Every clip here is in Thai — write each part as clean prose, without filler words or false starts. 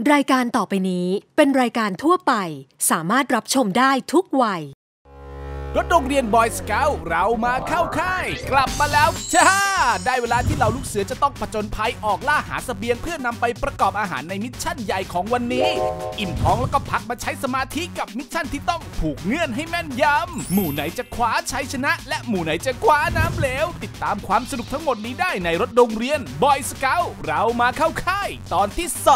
รายการต่อไปนี้เป็นรายการทั่วไปสามารถรับชมได้ทุกวัยรถโรงเรียนบอยสเกาต์เรามาเข้าค่ายกลับมาแล้วจ้าได้เวลาที่เหล่าลูกเสือจะต้องผจญภัยออกล่าหาเสบียงเพื่อนำไปประกอบอาหารในมิชชั่นใหญ่ของวันนี้อิ่มท้องแล้วก็พักมาใช้สมาธิกับมิชชั่นที่ต้องผูกเงื่อนให้แม่นยำหมู่ไหนจะคว้าชัยชนะและหมู่ไหนจะคว้าน้ำเหลวติดตามความสนุกทั้งหมดนี้ได้ในรถโรงเรียนบอยสเกาต์เรามาเข้าค่ายตอนที่2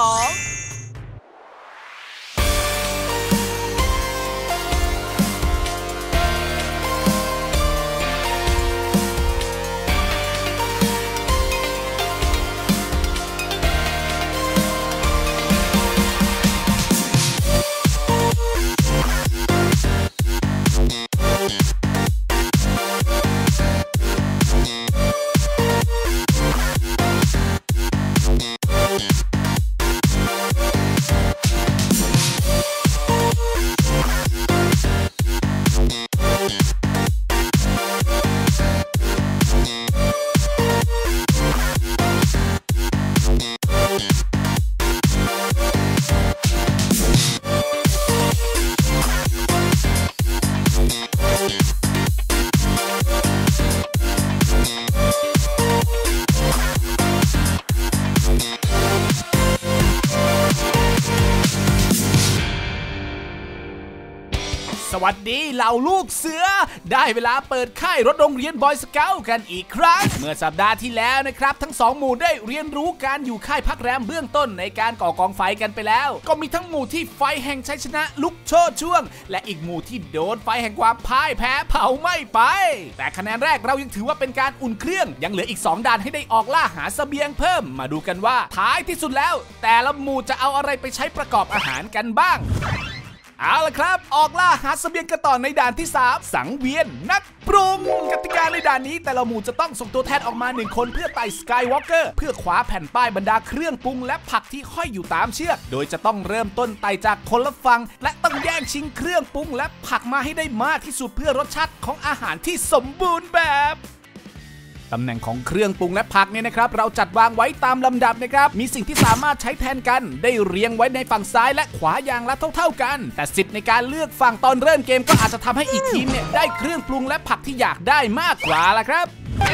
สวัสดีเหล่าลูกเสือได้เวลาเปิดค่ายรถโรงเรียนบอยสเกาต์กันอีกครั้งเมื่อสัปดาห์ที่แล้วนะครับทั้ง2หมู่ได้เรียนรู้การอยู่ค่ายพักแรมเบื้องต้นในการก่อกองไฟกันไปแล้วก็มีทั้งหมู่ที่ไฟแห่งชัยชนะลุกโชนช่วงและอีกหมู่ที่โดนไฟแห่งความพ่ายแพ้เผาไหม้ไปแต่คะแนนแรกเรายังถือว่าเป็นการอุ่นเครื่องยังเหลืออีก2ด่านให้ได้ออกล่าหาเสบียงเพิ่มมาดูกันว่าท้ายที่สุดแล้วแต่ละหมู่จะเอาอะไรไปใช้ประกอบอาหารกันบ้างเอาล่ะครับออกล่าหาเสบียงกันต่อในด่านที่3สังเวียนนักปรุงกติกาในด่านนี้แต่ละหมู่จะต้องส่งตัวแทนออกมา1คนเพื่อไต่สกายวอล์กเกอร์เพื่อคว้าแผ่นป้ายบรรดาเครื่องปรุงและผักที่ห้อยอยู่ตามเชือกโดยจะต้องเริ่มต้นไต่จากคนละฝั่งและต้องแย่งชิงเครื่องปรุงและผักมาให้ได้มากที่สุดเพื่อรสชาติของอาหารที่สมบูรณ์แบบตำแหน่งของเครื่องปรุงและผักเนี่ยนะครับเราจัดวางไว้ตามลำดับนะครับมีสิ่งที่สามารถใช้แทนกันได้เรียงไว้ในฝั่งซ้ายและขวาอย่างละเท่ากันแต่สิทธิ์ในการเลือกฝั่งตอนเริ่มเกมก็อาจจะทำให้อีกทีมเนี่ยได้เครื่องปรุงและผักที่อยากได้มากกว่าล่ะครับ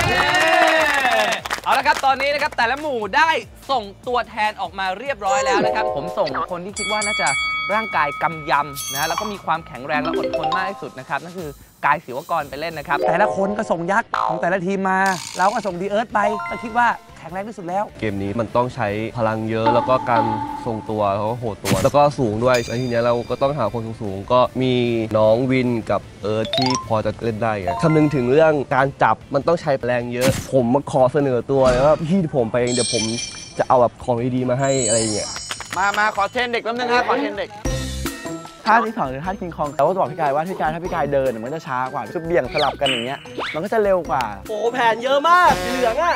เอาละครับตอนนี้นะครับแต่ละหมู่ได้ส่งตัวแทนออกมาเรียบร้อยแล้วนะครับผมส่งคนที่คิดว่าน่าจะร่างกายกำยำนะแล้วก็มีความแข็งแรงและอดทนมากที่สุดนะครับนั่นคือกายศิวกรไปเล่นนะครับแต่ละคนก็ส่งยักษ์ของแต่ละทีมมาเราก็ส่งดีเอิร์ธไปก็คิดว่าแข็งแรงที่สุดแล้วเกมนี้มันต้องใช้พลังเยอะแล้วก็การทรงตัวแล้วก็โหดตัวแล้วก็สูงด้วยแล้วทีนี้เราก็ต้องหาคนสูงก็มีน้องวินกับเอิร์ธที่พอจะเล่นได้คำนึงถึงเรื่องการจับมันต้องใช้แรงเยอะผมมาขอเสนอตัวเลยว่าพี่ผมไปเองเดี๋ยวผมจะเอาแบบของดีๆมาให้อะไรอย่างเงี้ยมาขอเทรนเด็กแป๊บนึงฮะขอเทรนเด็กท่าที่2คือท่าคิงคองแต่ว่าบอกพี่กายว่าถ้าพี่กายเดินมันจะช้ากว่าชุดเบี่ยงสลับกันอย่างเงี้ยมันก็จะเร็วกว่าโอ้แผนเยอะมากเหลืองอ่ะ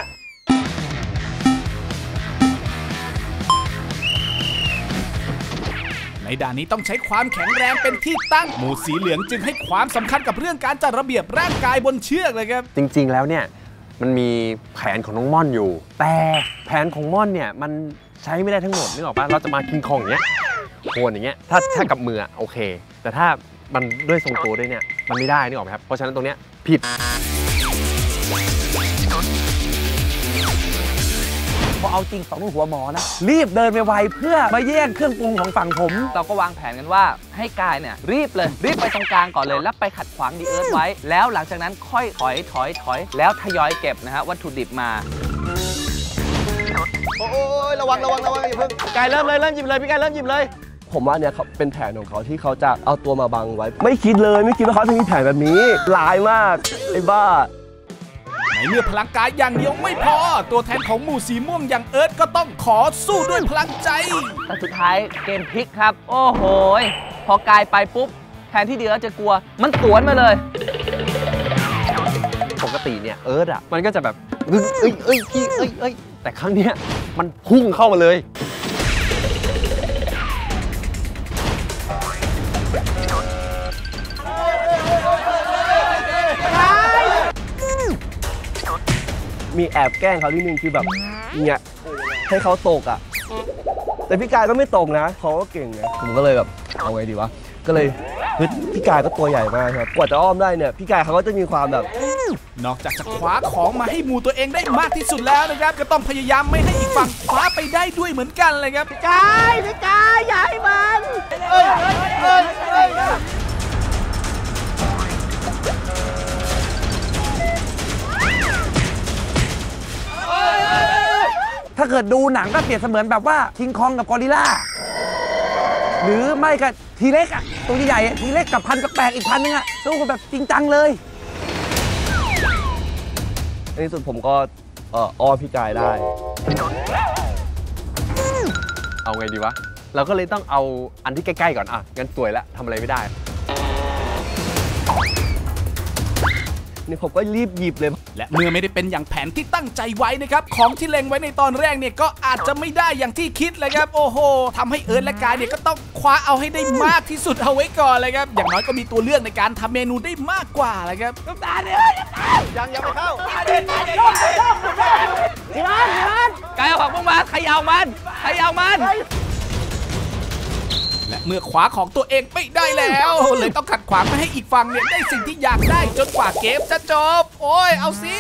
ในด่านนี้ต้องใช้ความแข็งแรงเป็นที่ตั้งหมู่สีเหลืองจึงให้ความสำคัญกับเรื่องการจัดระเบียบร่างกายบนเชือกเลยครับจริงๆแล้วเนี่ยมันมีแผนของน้องม่อนอยู่แต่แผนของม่อนเนี่ยมันใช้ไม่ได้ทั้งหมดนึกออกป่ะเราจะมาคิงคองอย่างเงี้ยโคนอย่างเงี้ยถ้ากับมือโอเคแต่ถ้ามันด้วยทรงตัวด้วยเนี่ยมันไม่ได้นึกออกไหมครับเพราะฉะนั้นตรงเนี้ยผิดพอเอาจริงสองหัวหมอนะรีบเดินไปไวเพื่อมาแย่งเครื่องปรุงของฝั่งผมเราก็วางแผนกันว่าให้กายเนี่ยรีบไปตรงกลางก่อนเลยแล้วไปขัดขวางดีเอิร์ธไว้แล้วหลังจากนั้นค่อยถอยแล้วทยอยเก็บนะฮะวัตถุดิบมาโอ้ยระวังอย่าเพิ่งกายเริ่มหยิบเลยพี่กายเริ่มหยิบเลยผมว่าเนี่ยเป็นแผนของเขาที่เขาจะเอาตัวมาบังไว้ไม่คิดว่าเขาจะมีแผนแบบนี้ร้ายมากไอ้บ้าในเมื่อพลังกายอย่างเดียวไม่พอตัวแทนของหมู่สีม่วงอย่างเอิร์ธก็ต้องขอสู้ด้วยพลังใจแต่สุดท้ายเกมพลิกครับโอ้โหพอกายไปปุ๊บแทนที่เดียวจะกลัวมันสวนมาเลยปกติเนี่ยเอิร์ธอ่ะมันก็จะแบบแต่ครั้งเนี้ยมันพุ่งเข้ามาเลยมีแอบแกล้งเขานิดนึงคือแบบเนี่ยให้เขาตกอ่ะแต่พี่กายก็ไม่ตรงนะเขาก็เก่งนะผมก็เลยแบบเอาไงดีวะก็เลยพี่กายก็ตัวใหญ่มากครับกว่าจะอ้อมได้เนี่ยพี่กายเขาก็จะมีความแบบนอกจากจะคว้าของมาให้หมูตัวเองได้มากที่สุดแล้วนะครับก็ต้องพยายามไม่ให้อีกฝั่งคว้าไปได้ด้วยเหมือนกันเลยครับพี่กายอย่าให้มันถ้าเกิดดูหนังก็เปรียบเสมือนแบบว่าคิงคองกับกอริลลาหรือไม่ก็ทีเล็กอะตัวใหญ่ๆทีเล็กกับพันแปลกอีกพันนึงอะสู้กันแบบจริงจังเลยในที่สุดผมก็อ้อพี่กายได้เอาไงดีวะเราก็เลยต้องเอาอันที่ใกล้ๆก่อนอ่ะงั้นสวยแล้วทำอะไรไม่ได้นี่ผมก็รีบหยิบเลยและเมื่อไม่ได้เป็นอย่างแผนที่ตั้งใจไว้นะครับของที่เล็งไว้ในตอนแรกเนี่ยก็อาจจะไม่ได้อย่างที่คิดเลยครับโอ้โหทำให้เอิร์ธและกายเนี่ยก็ต้องคว้าเอาให้ได้มากที่สุดเอาไว้ก่อนเลยครับอย่างน้อยก็มีตัวเลือกในการทำเมนูได้มากกว่าเลยครับน้ำตาเนี่ยยังไม่เข้าพี่มันกายเอาของพวกมันขย่ามันและเมื่อขวาของตัวเองไม่ได้แล้วเลยต้องขัดขวางไม่ให้อีกฝั่งเนี่ยได้สิ่งที่อยากได้จนกว่าเกมจะจบโอ้ยเอาสิ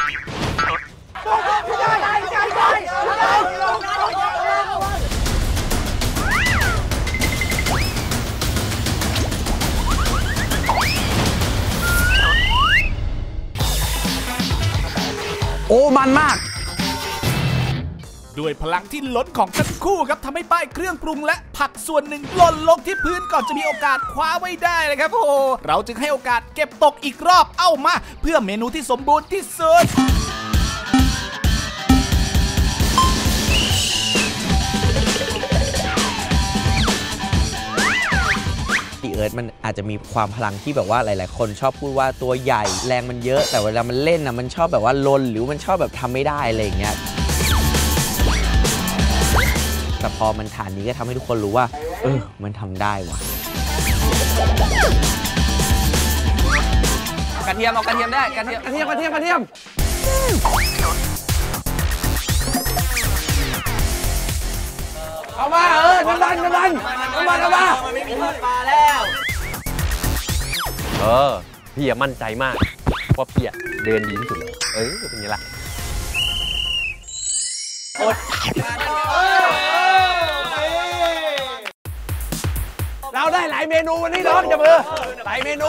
โอ้มันมากด้วยพลังที่ล้นของทั้งคู่ครับทำให้ป้ายเครื่องปรุงและผักส่วนหนึ่งหล่นลงที่พื้นก่อนจะมีโอกาสคว้าไว้ได้เลยครับโอ้เราจึงให้โอกาสเก็บตกอีกรอบเอามาเพื่อเมนูที่สมบูรณ์ที่สุดเอิร์ธมันอาจจะมีความพลังที่แบบว่าหลายๆคนชอบพูดว่าตัวใหญ่แรงมันเยอะแต่เวลามันเล่นนะมันชอบแบบว่าลนหรือมันชอบแบบทำไม่ได้อะไรอย่างเงี้ยแต่พอมันฐานนี้ก็ทำให้ทุกคนรู้ว่ามันทำได้ว่ะกระเทียมเอากระเทียมได้กระเทียมเอามาน้ำมันมันไม่มีทอดปลาแล้วพี่มั่นใจมากเพราะพี่เดินดีที่สุดเป็นไงล่ะเราได้หลายเมนูวันนี้น้องจับมือหลายเมนู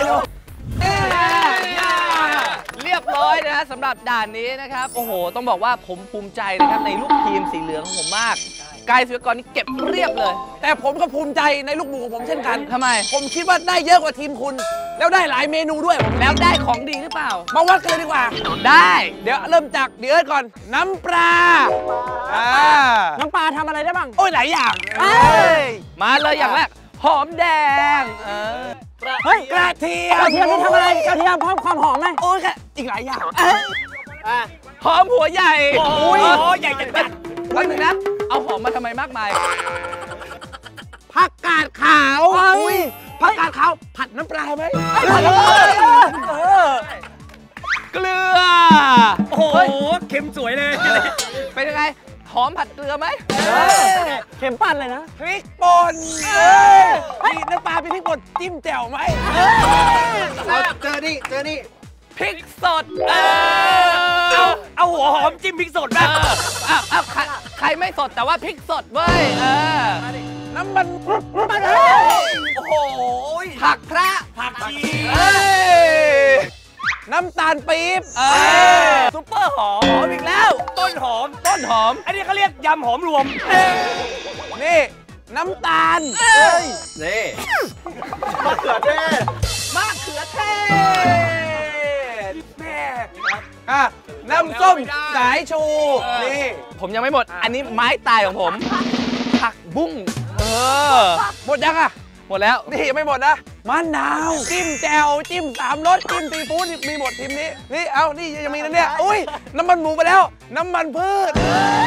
เรียบร้อยนะฮะสำหรับด่านนี้นะครับโอ้โหต้องบอกว่าผมภูมิใจนะครับในลูกทีมสีเหลืองของผมมากกายศิวกรนี่เก็บเรียบเลยแต่ผมก็ภูมิใจในลูกหมูของผมเช่นกันทำไมผมคิดว่าได้เยอะกว่าทีมคุณแล้วได้หลายเมนูด้วยแล้วได้ของดีหรือเปล่ามาวัดกันเลยดีกว่าได้เดี๋ยวเริ่มจากเดี๋ยวก่อนน้ำปลาน้ำปลาทำอะไรได้บ้างโอ้ยหลายอย่างมาเลยอย่างแรกหอมแดงเฮ้ยกระเทียมนี่ทำอะไรกระเทียมเพิ่มความหอมไหมโอ้ยอีกหลายอย่างหอมหัวใหญ่โอ้ยใหญ่จัดวันหนึ่งนะเอาหอมมาทำไมมากมายผักกาดขาวผักกาดขาวผัดน้ำปลาไหมเกลือโอ้โหเค็มสวยเลยเป็นยังไงหอมผัดเกลือไหมเค็มปั่นเลยนะพริกป่นน้ำปลาเป็นพริกป่นจิ้มแจ่วไหมเจอนี่พริกสดเอาหัวหอมจิ้มพริกสดนะใครไม่สดแต่ว่าพริกสดเว้ยน้ำมันโอ้โหผักชีน้ำตาลปี๊บซุปเปอร์หอมอีกแล้วต้นหอมอันนี้เขาเรียกยำหอมรวมนี่น้ำตาลนี่มะเขือเทศแม่น้ำส้มสายชูนี่ผมยังไม่หมดอันนี้ไม้ตายของผมผักบุ้งหมดยังหมดแล้วนี่ยังไม่หมดนะมะนาวจิ้มแจ่วจิ้ม3 รสจิ้มซีฟู้ดมีหมดทีมนี้นี่เอานี่ยังมีนะเนี่ยอุ้ยน้ำมันหมูไปแล้วน้ำมันพืช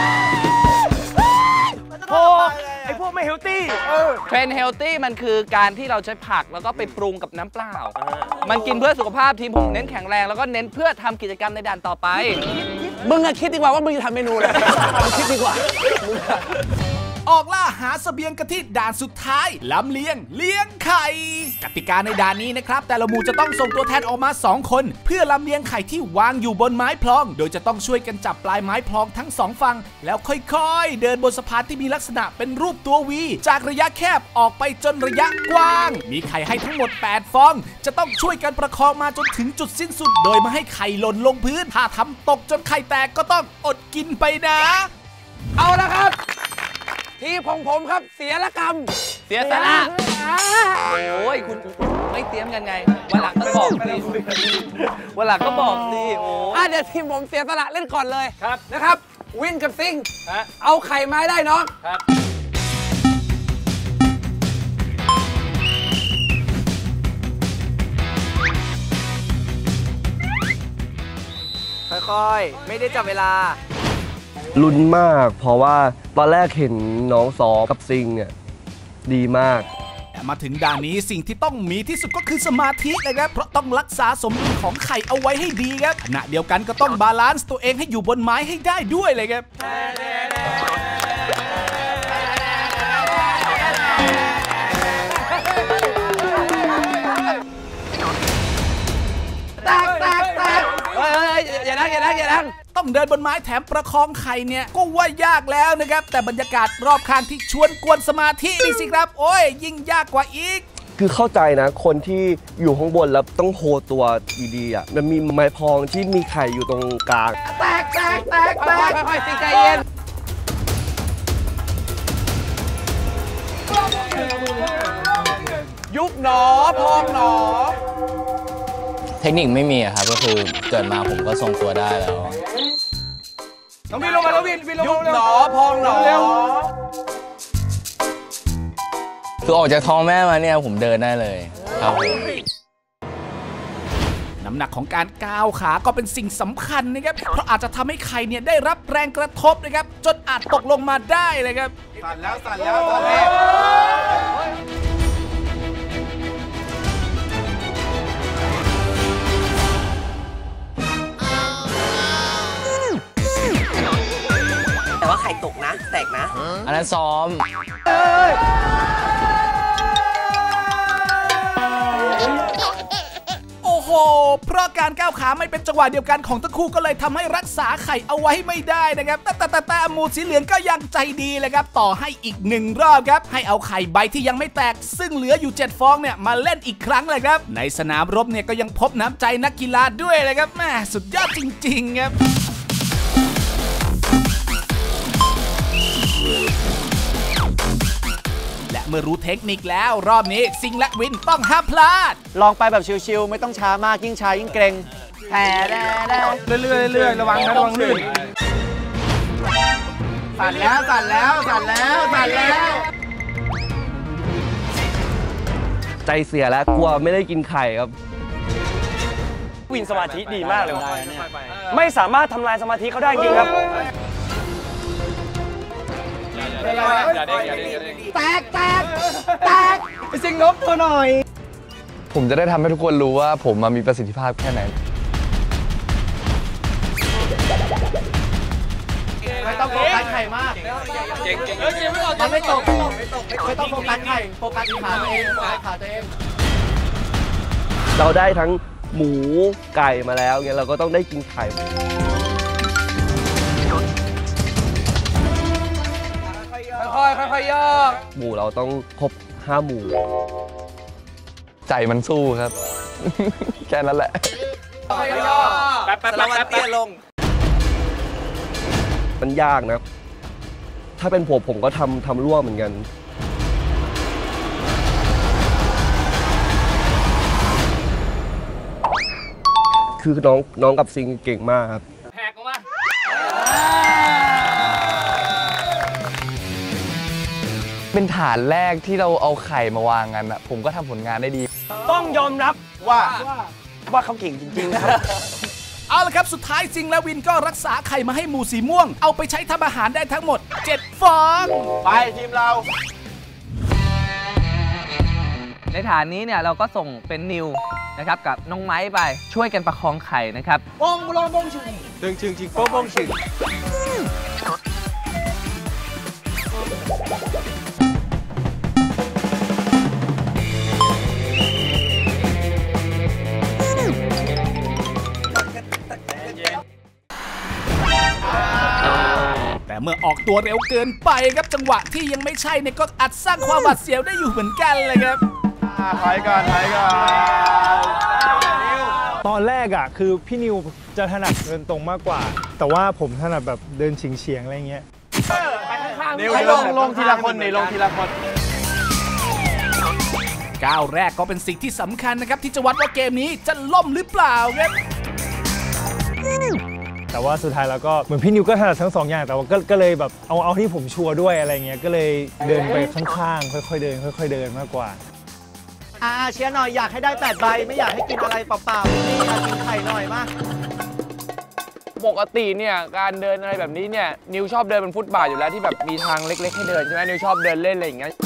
ไอพวกไม่เฮลตี้เทรนด์เฮลตี้มันคือการที่เราใช้ผักแล้วก็ไปปรุงกับน้ำเปล่ามันกินเพื่อสุขภาพทีมผมเน้นแข็งแรงแล้วก็เน้นเพื่อทำกิจกรรมในด่านต่อไปมึงคิดดีกว่าว่ามึงจะทำเมนูอะไรมึงคิดดีกว่าออกล่าหาเสบียงกันที่ด่านสุดท้ายลำเลียงไข่กติกาในด่านนี้นะครับแต่ละหมู่จะต้องส่งตัวแทนออกมา2 คนเพื่อลำเลียงไข่ที่วางอยู่บนไม้พลองโดยจะต้องช่วยกันจับปลายไม้พลองทั้ง2 ฝั่งแล้วค่อยๆเดินบนสะพานที่มีลักษณะเป็นรูปตัววีจากระยะแคบออกไปจนระยะกว้างมีไข่ให้ทั้งหมด8 ฟองจะต้องช่วยกันประคองมาจนถึงจุดสิ้นสุดโดยไม่ให้ไข่หล่นลงพื้นถ้าทำตกจนไข่แตกก็ต้องอดกินไปนะเอาละครับทีของผมครับเสียละกรรมเสียสละโอ้ยคุณไม่เตรียมกันไงวันหลังก็บอกสิวันหลังก็บอกสิโอ้เดี๋ยวทีมผมเสียสละเล่นก่อนเลยนะครับวินกับซิงเอาไข่มาได้น้องค่อยๆไม่ได้จับเวลาลุ้นมากเพราะว่าตอนแรกเห็นน้องซ้อมกับซิงเนี่ยดีมากแต่มาถึงด่านนี้สิ่งที่ต้องมีที่สุดก็คือสมาธินะครับเพราะต้องรักษาสมดุลของไข่เอาไว้ให้ดีครับขณะเดียวกันก็ต้องบาลานซ์ตัวเองให้อยู่บนไม้ให้ได้ด้วยเลยครับอย่านั่งต้องเดินบนไม้แถมประคองไข่เนี่ยก็ว่ายากแล้วนะครับแต่บรรยากาศรอบข้างที่ชวนกวนสมาธินี่สิครับโอ้ยยิ่งยากกว่าอีกคือเข้าใจนะคนที่อยู่ข้างบนแล้วต้องโฮตัวดีๆอ่ะมันมีไม้พองที่มีไข่อยู่ตรงกลางแตกค่อยๆสิใจเย็นยุบหนอพองหนอเทคนิคไม่มีครับก็คือเกิดมาผมก็ทรงตัวได้แล้วน้องวินลงมาแล้ววินลงยุบหนอพองหนอเร็วคือออกจากท้องแม่มาเนี่ยผมเดินได้เลยครับน้ำหนักของการก้าวขาก็เป็นสิ่งสำคัญนะครับเพราะอาจจะทำให้ไข่เนี่ยได้รับแรงกระทบนะครับจนอาจตกลงมาได้เลยครับสั่นแล้วแต่ว่าไข่ตกนะแตกนะอันนั้นซ้อมโอ้โหเพราะการก้าวขาไม่เป็นจังหวะเดียวกันของทั้งคู่ก็เลยทำให้รักษาไข่เอาไว้ไม่ได้นะครับแต่หมูสีเหลืองก็ยังใจดีเลยครับต่อให้อีก1 รอบครับให้เอาไข่ใบที่ยังไม่แตกซึ่งเหลืออยู่7 ฟองเนี่ยมาเล่นอีกครั้งเลยครับในสนามรบเนี่ยก็ยังพบน้ำใจนักกีฬาด้วยเลยครับแม่สุดยอดจริงๆครับและเมื่อรู้เทคนิคแล้วรอบนี้ซิงและวินต้องห้ามพลาดลองไปแบบชิวๆไม่ต้องช้ามากยิ่งช้ายิ่งเกรงเรื่อยๆระวังลื่นสั่นแล้วใจเสียแล้วกลัวไม่ได้กินไข่ครับวินสมาธิดีมากเลยไม่สามารถทำลายสมาธิเขาได้จริงครับแตกไอ้ซิงลบตัวหน่อยผมจะได้ทำให้ทุกคนรู้ว่าผมมีประสิทธิภาพแค่ไหนไม่ต้องโฟกัสไข่มากเก่งมันไม่ตกไม่ต้องโฟกัสไข่โฟกัสขาตัวเองเราได้ทั้งหมูไก่มาแล้วเนี่ยเราก็ต้องได้กินไข่ค่อยๆย่อหมูเราต้องครบ5 หมู่ใจมันสู้ครับแค่นั้นแหละค่อยๆย่อแป๊บเตี้ยลงมันยากนะถ้าเป็นผมก็ทำร่วมเหมือนกันคือน้องกับซิงเก่งมากครับแหกออกมาเป็นฐานแรกที่เราเอาไข่มาวางกันอะผมก็ทำผลงานได้ดีต้องยอมรับว่าเขาเก่งจริงๆครับเอาละครับสุดท้ายซิงและวินก็รักษาไข่มาให้หมูสีม่วงเอาไปใช้ทำอาหารได้ทั้งหมด7 ฟองไปทีมเราในฐานนี้เนี่ยเราก็ส่งเป็นนิวนะครับกับน้องไม้ไปช่วยกันประคองไข่นะครับบงชึงตึงชึงจิงโป้บงชึงมื่อออกตัวเร็วเกินไปครับจังหวะที่ยังไม่ใช่เนี่ยก็อาจสร้างความหวาดเสียวได้อยู่เหมือนกันเลยครับถอยก่อนตอนแรกอ่ะคือพี่นิวจะถนัดเดินตรงมากกว่าแต่ว่าผมถนัดแบบเดินเฉียงๆอะไรเงี้ยนิวลงทีละคนนี่ลงทีละคนก้าวแรกก็เป็นสิ่งที่สำคัญนะครับที่จะวัดว่าเกมนี้จะล่มหรือเปล่าครับแต่ว่าสุดท้ายแล้วก็เหมือนพี่นิวก็ถนัดทั้ง2 อย่างแต่ว่าก็เลยแบบเอาที่ผมชัวร์ด้วยอะไรเงี้ยก็เลยเดินไปข้างๆค่อยๆเดินมากกว่าเชียร์หน่อยอยากให้ได้8 ใบไม่อยากให้กินอะไรเปล่าๆนี่อยากกินไข่หน่อยมาปกติเนี่ยการเดินอะไรแบบนี้เนี่ยนิวชอบเดินบนฟุตบาทอยู่แล้วที่แบบมีทางเล็กๆให้เดินใช่ไหมนิวชอบเดินเล่นอะไรอย่างเงี้ย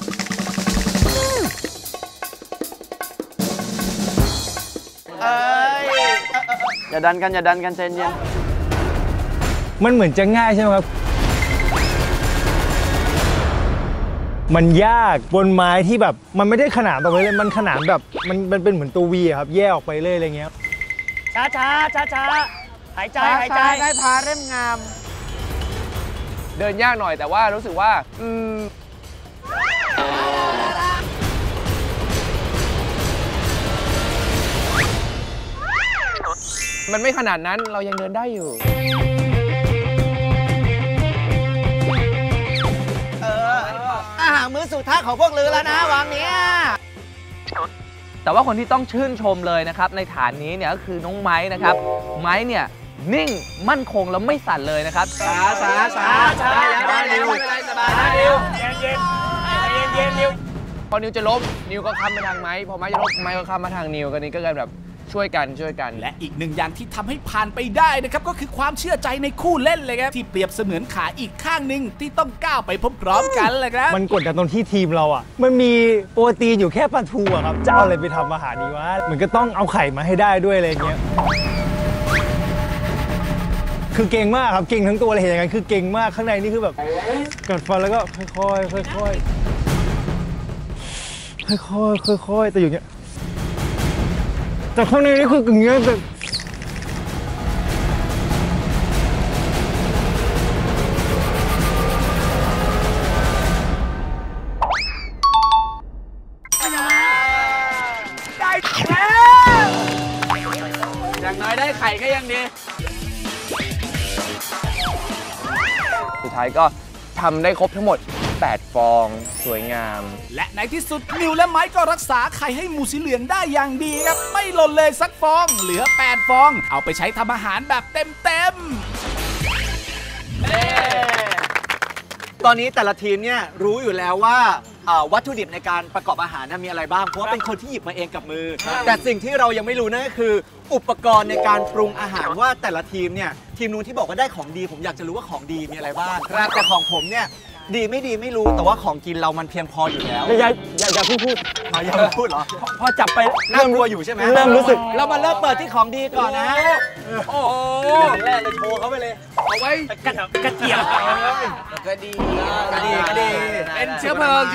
อย่าดันกันใจเย็นมันเหมือนจะง่ายใช่ไหมครับมันยากบนไม้ที่แบบมันไม่ได้ขนานต่อไปเลยมันขนานแบบมันเป็นเหมือนตัววีครับแยกออกไปเลยอะไรเงี้ยช้าหายใจได้พาเริ่มงามเดินยากหน่อยแต่ว่ารู้สึกว่ามันไม่ขนาดนั้นเรายังเดินได้อยู่อาหารมื้อสุดท้ายของพวกลือแล้วนะวังเนี้ยแต่ว่าคนที่ต้องชื่นชมเลยนะครับในฐานนี้เนี่ยก็คือน้องไม้นะครับไม้เนี่ยนิ่งมั่นคงแล้วไม่สั่นเลยนะครับช้าได้นิวไม่เป็นไรสบายนิวเย็นนิวพอนิวจะล้มนิวก็ค้ำมาทางไม้พอไม้จะล้มไม้ก็ค้ำมาทางนิวกันนี้ก็กันแบบช่วยกันและอีกหนึ่งอย่างที่ทำให้ผ่านไปได้นะครับก็คือความเชื่อใจในคู่เล่นเลยครับที่เปรียบเสมือนขาอีกข้างหนึ่งที่ต้องก้าวไปพร้อมๆกันเลยครับมันกดดันตรงที่ทีมเราอ่ะมันมีโปรตีนอยู่แค่ปลาทูครับจะเอาอะไรไปทำอาหารดีวะมันก็ต้องเอาไข่มาให้ได้ด้วยอะไรเงี้ยคือเก่งมากครับเก่งทั้งตัวเลยเห็นอย่างนั้นคือเก่งมากข้างในนี่คือแบบกัดฟันแล้วก็ค่อยแต่อยู่เงี้ยแต่ข้างในนี่คืออย่างเงี้ยแบบได้แล้วอย่างน้อยได้ไข่ก็ยังดีสุดท้ายก็ทำได้ครบทั้งหมด8 ฟองสวยงามและในที่สุดนิวและไม้ก็รักษาไข่ให้หมูสีเหลืองได้อย่างดีครับไม่หล่นเลยสักฟองเหลือ8 ฟองเอาไปใช้ทำอาหารแบบเต็มตอนนี้แต่ละทีมเนี่ยรู้อยู่แล้วว่าวัตถุดิบในการประกอบอาหารมีอะไรบ้างเพราะว่าเป็นคนที่หยิบมาเองกับมือแต่สิ่งที่เรายังไม่รู้นั่นก็คืออุปกรณ์ในการปรุงอาหารว่าแต่ละทีมเนี่ยทีมนู้นที่บอกว่าได้ของดีผมอยากจะรู้ว่าของดีมีอะไรบ้างแต่ของผมเนี่ยดีไม่ดีไม่รู้แต่ว่าของกินเรามันเพียงพออยู่แล้วอย่าพูดอย่าพูดเหรอพอจับไปน่ากลัวอยู่ใช่ไหมเริ่มรู้สึกเรามาเริ่มเปิดที่ของดีก่อนนะโอ้โหแรกเลยโชว์เขาไปเลยเอาไว้กระเจี๊ยบก็ดีเป็นเชื้อเพลิง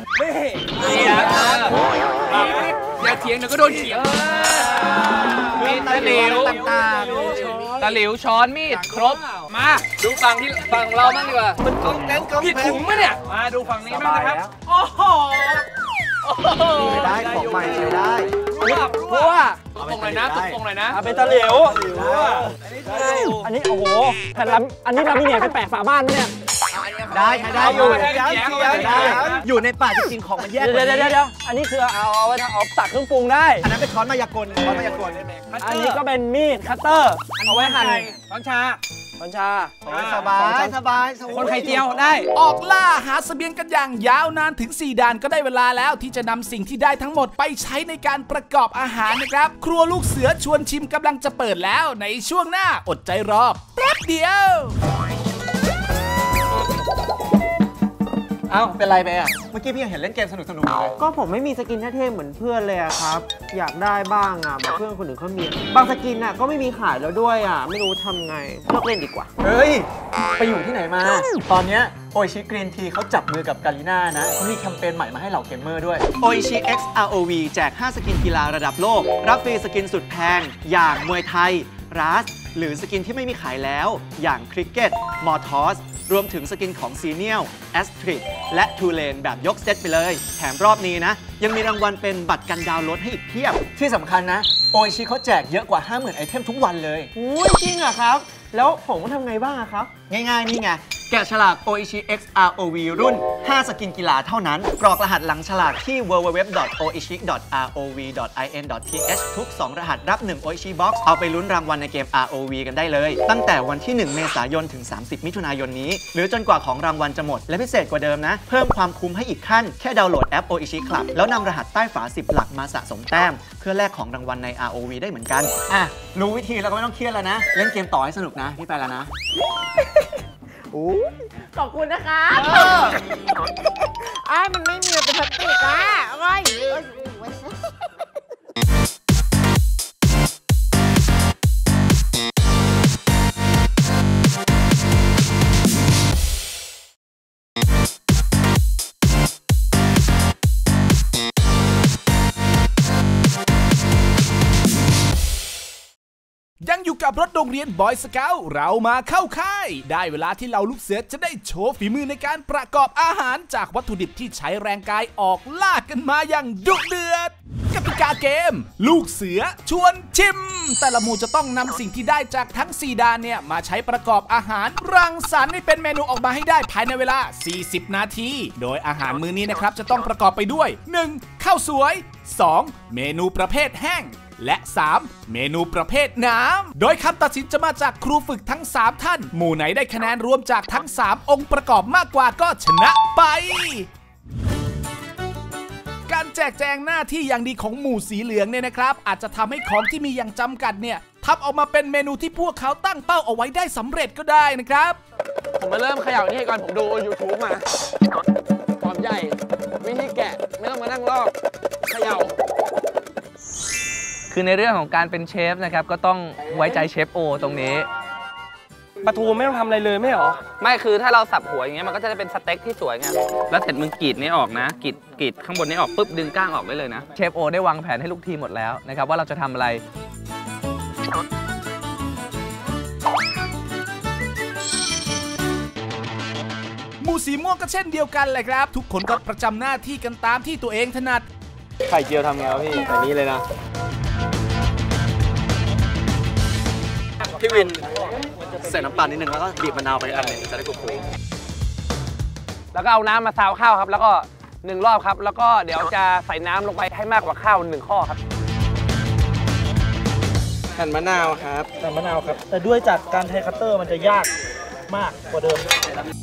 อย่าเถียงเดี๋ยวก็โดนเขียงมีตะหลิวต่างตะหลิวช้อนมีดครบมาดูฝั่งเราบ้างดีกว่ามันต้องแกงกำผิดถุงไหมเนี่ยมาดูฝั่งนี้บ้างนะครับโอ้โหได้ของใหม่ใช้ได้เพราะว่าตรงไหนนะเป็นตะหลิวอันนี้โอ้โหแต่อันนี้เรามีเนี่ยเป็นแปะฝาบ้านเนี่ยได้อยู่อยู่ในป่าจริงๆของมันแยกเดี๋ยวอันนี้คือเอาไว้เอาตัดเครื่องปรุงได้อันนั้นเป็นช้อนมายากลอันนี้ก็เป็นมีดคัตเตอร์เอาไว้หั่นช้อนชาสบายคนไข่เจียวได้ออกล่าหาเสบียงกันอย่างยาวนานถึง4 ด่านก็ได้เวลาแล้วที่จะนำสิ่งที่ได้ทั้งหมดไปใช้ในการประกอบอาหารนะครับครัวลูกเสือชวนชิมกำลังจะเปิดแล้วในช่วงหน้าอดใจรอแป๊บเดียวเอ้าเป็นไรไปอ่ะเมื่อกี้พี่ยังเห็นเล่นเกมสนุกเลยก็ผมไม่มีสกินเท่ๆเหมือนเพื่อนเลยครับอยากได้บ้างอ่ะแบบเพื่อนคนอื่นเขามีบางสกินอ่ะก็ไม่มีขายแล้วด้วยอ่ะไม่รู้ทำไงเลิกเล่นดีกว่าเฮ้ยไปอยู่ที่ไหนมาตอนนี้โออิชิกรีนทีเขาจับมือกับกาลิน่านะเขามีแคมเปญใหม่มาให้เหล่าเกมเมอร์ด้วยโออิชิ X ROV แจก5สกินกีฬาระดับโลกรับฟรีสกินสุดแพงอย่างมวยไทยรัสหรือสกินที่ไม่มีขายแล้วอย่างคริกเก็ตมอร์ทอสรวมถึงสกินของซีเนียลแอสทริดและทูเลนแบบยกเซตไปเลยแถมรอบนี้นะยังมีรางวัลเป็นบัตรกันดาวน์โหลดให้อีกเพียบที่สำคัญนะโออิชิเขาแจกเยอะกว่า 50,000 ไอเทมทุกวันเลยอุ้ยจริงเหรอครับแล้วผมต้องทำไงบ้างครับง่ายๆนี่ไงแกะฉลาก Oishi X ROV รุ่น 5 สกินกีฬาเท่านั้นกรอกรหัสหลังฉลากที่ www.oishi.rov.in.th ทุก 2 รหัสรับ 1 Oishi Box เอาไปลุ้นรางวัลในเกม ROV กันได้เลยตั้งแต่วันที่ 1 เมษายนถึง 30 มิถุนายนนี้หรือจนกว่าของรางวัลจะหมดและพิเศษกว่าเดิมนะเพิ่มความคุ้มให้อีกขั้นแค่ดาวน์โหลดแอป Oishi Club แล้วนำรหัสใต้ฝา10 หลักมาสะสมแต้มเพื่อแลกของรางวัลใน ROV ได้เหมือนกันรู้วิธีแล้วก็ไม่ต้องเครียดแล้วนะเล่นเกมต่อให้สนุกนะพี่ไปแล้วนะขอบคุณนะคะมันไม่มีเป็นพลาสติกอะไรยังอยู่กับรถโรงเรียนบอยสเกาต์เรามาเข้าค่ายได้เวลาที่เราลูกเสือจะได้โชว์ฝีมือในการประกอบอาหารจากวัตถุดิบที่ใช้แรงกายออกล่ากันมาอย่างดุเดือดกติกาเกมลูกเสือชวนชิมแต่ละหมู่จะต้องนำสิ่งที่ได้จากทั้ง4ด้านเนี่ยมาใช้ประกอบอาหารรังสรรค์ให้เป็นเมนูออกมาให้ได้ภายในเวลา40นาทีโดยอาหารมื้อนี้นะครับจะต้องประกอบไปด้วย 1. ข้าวสวย 2. เมนูประเภทแห้งและ 3. เมนูประเภทน้ำโดยคำตัดสินจะมาจากครูฝึกทั้ง3ท่านหมู่ไหนได้คะแนนรวมจากทั้ง3องค์ประกอบมากกว่าก็ชนะไปการแจกแจงหน้าที่อย่างดีของหมู่สีเหลืองเนี่ยนะครับอาจจะทำให้ของที่มีอย่างจำกัดเนี่ยทำออกมาเป็นเมนูที่พวกเขาตั้งเป้าเอาไว้ได้สำเร็จก็ได้นะครับผมมาเริ่มเขย่านี่ก่อนผมดู YouTube มาหอมใหญ่วิธีแกะไม่ต้องมานั่งลอกเขย่าคือในเรื่องของการเป็นเชฟนะครับก็ต้องไว้ใจเชฟโอตรงนี้ปลาทูไม่ต้องทำอะไรเลยไม่หรอไม่คือถ้าเราสับหัวอย่างเงี้ยมันก็จะได้เป็นสเต็กที่สวยไงแล้วเสร็จมึงกรีดนี้ออกนะกรีดข้างบนนี้ออกปุ๊บดึงก้างออกได้เลยนะเชฟโอได้วางแผนให้ลูกทีมหมดแล้วนะครับว่าเราจะทำอะไรหมู่สีม่วงก็เช่นเดียวกันเลยครับทุกคนก็ประจำหน้าที่กันตามที่ตัวเองถนัดไข่เจียวทำไงวะพี่ใส่นี้เลยนะพี่วินใส่น้ำตาลนิดนึงแล้วก็บีบมะนาวไปอันนึงจะได้กรุบแล้วก็เอาน้ำมาซาวข้าวครับแล้วก็1 รอบครับแล้วก็เดี๋ยวจะใส่น้ำลงไปให้มากกว่าข้าว1 ข้อครับหั่นมะนาวครับหั่นมะนาวครับแต่ด้วยจากการใช้คัตเตอร์มันจะยากมากกว่าเดิม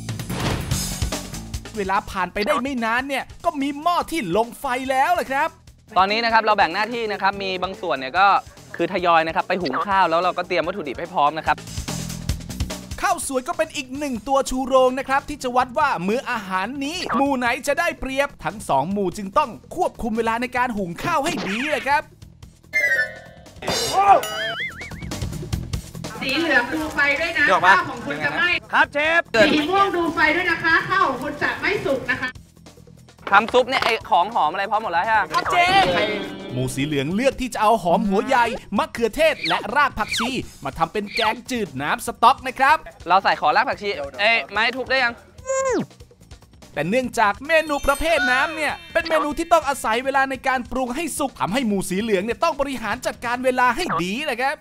เวลาผ่านไปได้ไม่นานเนี่ยก็มีหม้อที่ลงไฟแล้วเลยครับตอนนี้นะครับเราแบ่งหน้าที่นะครับมีบางส่วนเนี่ยก็คือทยอยนะครับไปหุงข้าวแล้วเราก็เตรียมวัตถุดิบให้พร้อมนะครับข้าวสวยก็เป็นอีก1ตัวชูโรงนะครับที่จะวัดว่ามื้ออาหารนี้หมู่ไหนจะได้เปรียบทั้ง2หมู่จึงต้องควบคุมเวลาในการหุงข้าวให้ดีเลยครับสีเหลืองดูไฟด้วยนะข้าวของคุณจะไหม้ครับเชฟสีม่วงดูไฟด้วยนะคะข้าวของคุณจะไม่สุกนะคะทำซุปเนี่ยไอของหอมอะไรพร้อมหมดแล้วใช่ไหมครับเชฟหมู่สีเหลืองเลือกที่จะเอาหอมหัวใหญ่มะเขือเทศและรากผักชีมาทำเป็นแกงจืดน้ำสต๊อกนะครับเราใส่ขอรากผักชีไม้ทุบได้ยังแต่เนื่องจากเมนูประเภทน้ำเนี่ยเป็นเมนูที่ต้องอาศัยเวลาในการปรุงให้สุกทำให้หมู่สีเหลืองเนี่ยต้องบริหารจัดการเวลาให้ดีเลยครับ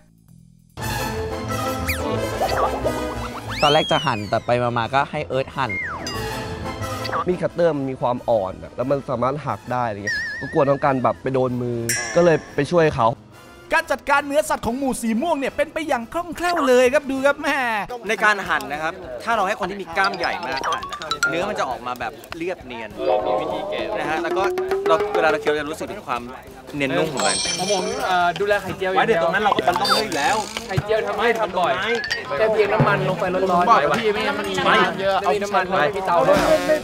ตอนแรกจะหั่นแต่ไปมาก็ให้เอิร์ธหั่นมีดคัตเตอร์มันมีความอ่อนแล้วมันสามารถหักได้อะไรเงี้ยก็กลัวน้องกันแบบไปโดนมือก็เลยไปช่วยเขาการจัดการเนื้อสัตว์ของหมู่สีม่วงเนี่ยเป็นไปอย่างคล่องแคล่วเลยครับดูครับแม่ในการหั่นนะครับถ้าเราให้คนที่มีกล้ามใหญ่มากหั่นเนื้อมันจะออกมาแบบเรียบเนียนมีวิธีแก้นะฮะแล้วก็เวลาเราเคี้ยวจะรู้สึกถึงความเนียนนุ่มของมันผมดูแลไข่เจียวไว้เดี๋ยวตรงนั้นเราก็ต้องเลือกแล้วไข่เจียวทำบ่อยแค่เพียงน้ำมันลงไปร้อนๆไปพี่ไม่เยอะเอาน้ำมันไว้ที่เตาด้วย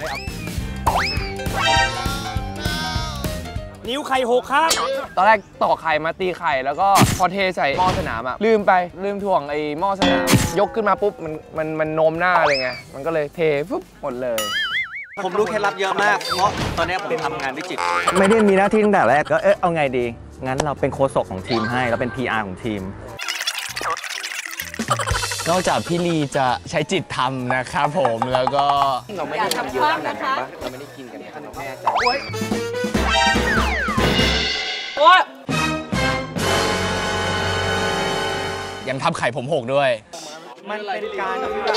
นิ้วไข่หกครับตอนแรกต่อไข่มาตีไข่แล้วก็พอเทใส่หม้อสนามลืมถ่วงไอ้หม้อสนามยกขึ้นมาปุ๊บมันโน้มหน้าเลยไงมันก็เลยเทปุ๊บหมดเลยผมรู้เคล็ดลับเยอะมากเพราะตอนนี้ผมทำงานวิจิตรไม่ได้มีหน้าที่ตั้งแต่แรกก็เอาไงดีงั้นเราเป็นโค้ชของทีมให้เราเป็น PR ของทีมก็นอกจากพี่ลีจะใช้จิตทำนะครับผมแล้วก็เราไม่ได้ทำเยอะขนาดนั้นปะเราไม่ได้กินกันขนาดแม่ใจโอ๊ยยังทำไข่ผมหกด้วยมันเป็นการ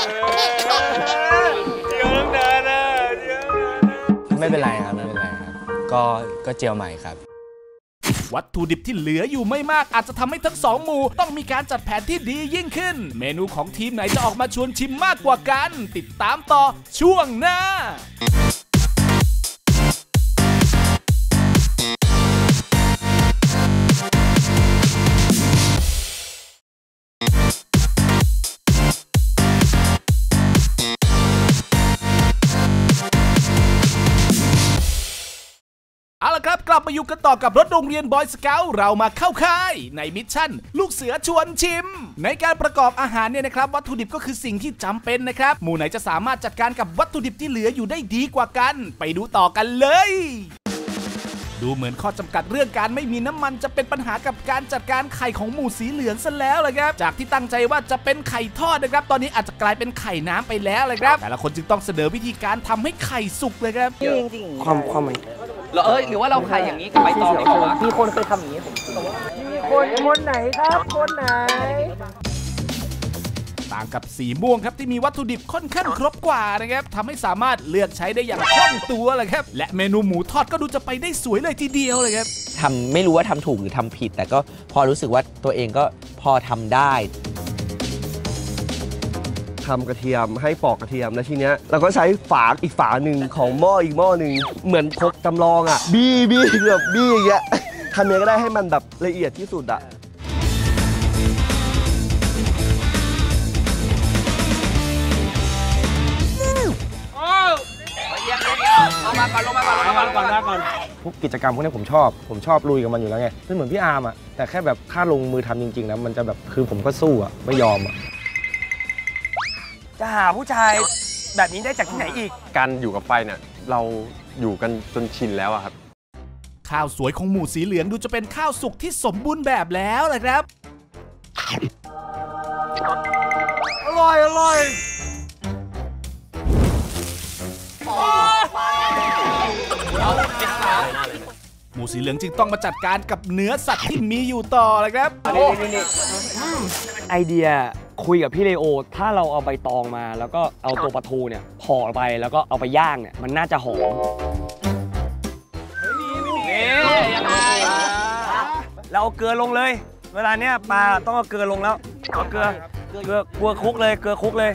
ไม่เป็นไรครับไม่เป็นไรครับก็เจียวใหม่ครับวัตถุดิบที่เหลืออยู่ไม่มากอาจจะทำให้ทั้ง2 หมู่ต้องมีการจัดแผนที่ดียิ่งขึ้นเมนูของทีมไหนจะออกมาชวนชิมมากกว่ากันติดตามต่อช่วงหน้าเอาละครับกลับมาอยู่กันต่อกับรถโรงเรียนบอยสเกาต์เรามาเข้าค่ายในมิชชั่นลูกเสือชวนชิมในการประกอบอาหารเนี่ยนะครับวัตถุดิบก็คือสิ่งที่จำเป็นนะครับหมู่ไหนจะสามารถจัดการกับวัตถุดิบที่เหลืออยู่ได้ดีกว่ากันไปดูต่อกันเลยดูเหมือนข้อจำกัดเรื่องการไม่มีน้ำมันจะเป็นปัญหากับการจัดการไข่ของหมู่สีเหลืองซะแล้วเลยครับจากที่ตั้งใจว่าจะเป็นไข่ทอดนะครับตอนนี้อาจจะกลายเป็นไข่น้ำไปแล้วเลยครับแต่ละคนจึงต้องเสนอวิธีการทำให้ไข่สุกเลยครับความหมายหรือว่าเราไข่อย่างนี้กับใบตองดีกว่ามีคนเคยทำอย่างนี้ผมคนไหนครับคนไหนต่างกับสีม่วงครับที่มีวัตถุดิบค่อนข้างครบกว่านะครับทำให้สามารถเลือกใช้ได้อย่างคล่องตัวเลยครับและเมนูหมูทอดก็ดูจะไปได้สวยเลยทีเดียวเลยครับไม่รู้ว่าทำถูกหรือทำผิดแต่ก็พอรู้สึกว่าตัวเองก็พอทำได้ทำกระเทียมให้ปอกกระเทียมแล้วทีเนี้ยเราก็ใช้ฝาอีกฝาหนึ่งของหม้ออีกหม้อหนึ่งเหมือนครกจำลองอ่ะบี้แบบบี้อย่างเงี้ยทำยังไงก็ได้ให้มันแบบละเอียดที่สุดอ่ะลงมาก่อนพวกกิจกรรมพวกนี้ผมชอบลุยกับมันอยู่แล้วไงไม่เหมือนพี่อาร์มอ่ะแต่แค่แบบถ้าลงมือทำจริงๆนะมันจะแบบคือผมก็สู้อ่ะไม่ยอมอ่ะจะหาผู้ชายแบบนี้ได้จากที่ไหนอีกการอยู่กับไฟเนี่ยเราอยู่กันจนชินแล้วอะครับข้าวสวยของหมู่สีเหลืองดูจะเป็นข้าวสุกที่สมบูรณ์แบบแล้วเลยครับอร่อยหมู่สีเหลืองจึงต้องมาจัดการกับเนื้อสัตว์ที่มีอยู่ต่อเลยครับไอเดียคุยกับพี่เลโอถ้าเราเอาใบตองมาแล้วก็เอาตัวปลาทูเนี่ยห่อไปแล้วก็เอาไปย่างเนี่ยมันน่าจะหอมเราเอาเกลือลงเลยเวลาเนี้ยปลาต้องเอาเกลือลงแล้วเอาเกลือคุกเลยเกลือคุกเลย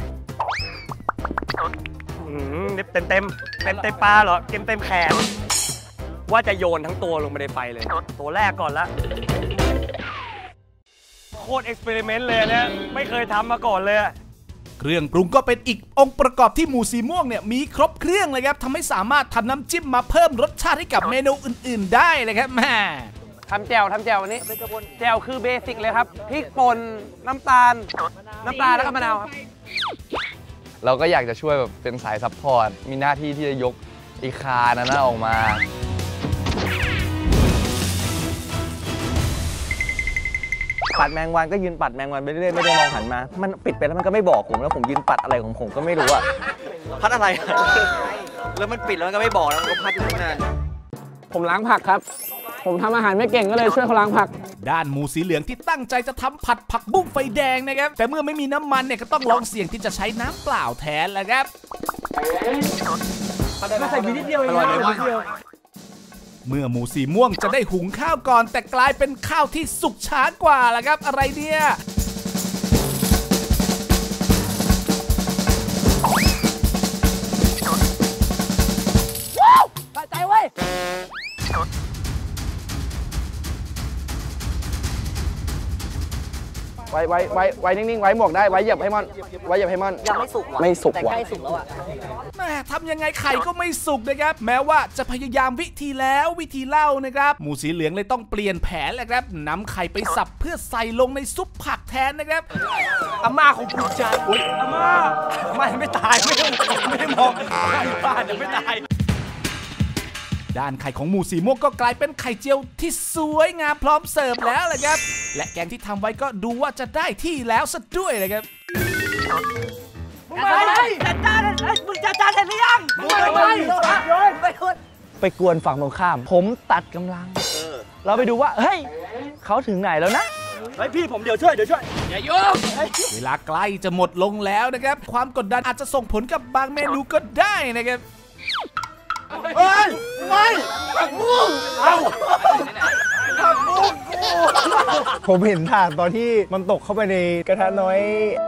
เต็มปลาเหรอเต็มแขนว่าจะโยนทั้งตัวลงไปในไฟเลยตัวแรกก่อนละโคตรเอ็กซ์เพร์เมนต์เลยเนี่ยไม่เคยทำมาก่อนเลยเครื่องปรุงก็เป็นอีกองค์ประกอบที่หมู่สีม่วงเนี่ยมีครบเครื่องเลยครับทำให้สามารถทำน้ำจิ้มมาเพิ่มรสชาติให้กับเมนูอื่นๆได้เลยครับแม่ทำแจ่ววันนี้แจ่วคือเบสิกเลยครับพริกป่นน้ำตาลแล้วก็มะนาวครับเราก็อยากจะช่วยแบบเป็นสายซัพพอร์ตมีหน้าที่ที่จะยกอีคานั้นออกมาปัดแมงวันก็ยืนปัดแมงวันไปเรื่อยไม่ได้มองหันมามันปิดไปแล้วมันก็ไม่บอกผมแล้วผมยืนปัดอะไรของผมก็ไม่รู้อะพัดอะไรแล้วมันปิดแล้วมันก็ไม่บอกแล้วมันก็พัดอยู่นานผมล้างผักครับผมทำอาหารไม่เก่งก็เลยช่วยเขาล้างผักด้านหมู่สีเหลืองที่ตั้งใจจะทำผัดผักบุ้งไฟแดงนะครับแต่เมื่อไม่มีน้ำมันเนี่ยก็ต้องลองเสี่ยงที่จะใช้น้ำเปล่าแทนแหละครับใส่พริกนิดเดียวเองเมื่อหมู่สีม่วงจะได้หุงข้าวก่อนแต่กลายเป็นข้าวที่สุกช้ากว่าล่ะครับอะไรเนี่ยใจไว้ไว้นิ่งๆไว้หมวกได้ไว้เหยียบให้มันยังไม่สุกแต่ใกล้สุกแล้วอ่ะแม่ทำยังไงไข่ก็ไม่สุกนะครับแม้ว่าจะพยายามวิธีแล้ววิธีเล่านะครับหมู่สีเหลืองเลยต้องเปลี่ยนแผนแหละครับนำไข่ไปสับเพื่อใส่ลงในซุปผักแทนนะครับอาม่าของผู้ชายอาม่ายังไม่ตายไม่ได้มองบ้านยังไม่ตายด้านไข่ของหมู่สีม่วงก็กลายเป็นไข่เจียวที่สวยงามพร้อมเสิร์ฟแล้วแหละครับและแกงที่ทำไว้ก็ดูว่าจะได้ที่แล้วซะด้วยเลยครับจัดจานมึงจัดจานเสร็จหรือยังมึงไปกวนฝั่งตรงข้ามผมตัดกำลังเราไปดูว่าเฮ้ยเขาถึงไหนแล้วนะเฮ้ยพี่ผมเดี๋ยวช่วยอย่ายุ่งเวลาใกล้จะหมดลงแล้วนะครับความกดดันอาจจะส่งผลกับบางเมนูก็ได้นะครับเฮ้ยไม่ผักบุ้งเอาผักบุ้งผมเห็นถาดตอนที่มันตกเข้าไปในกระทะน้อย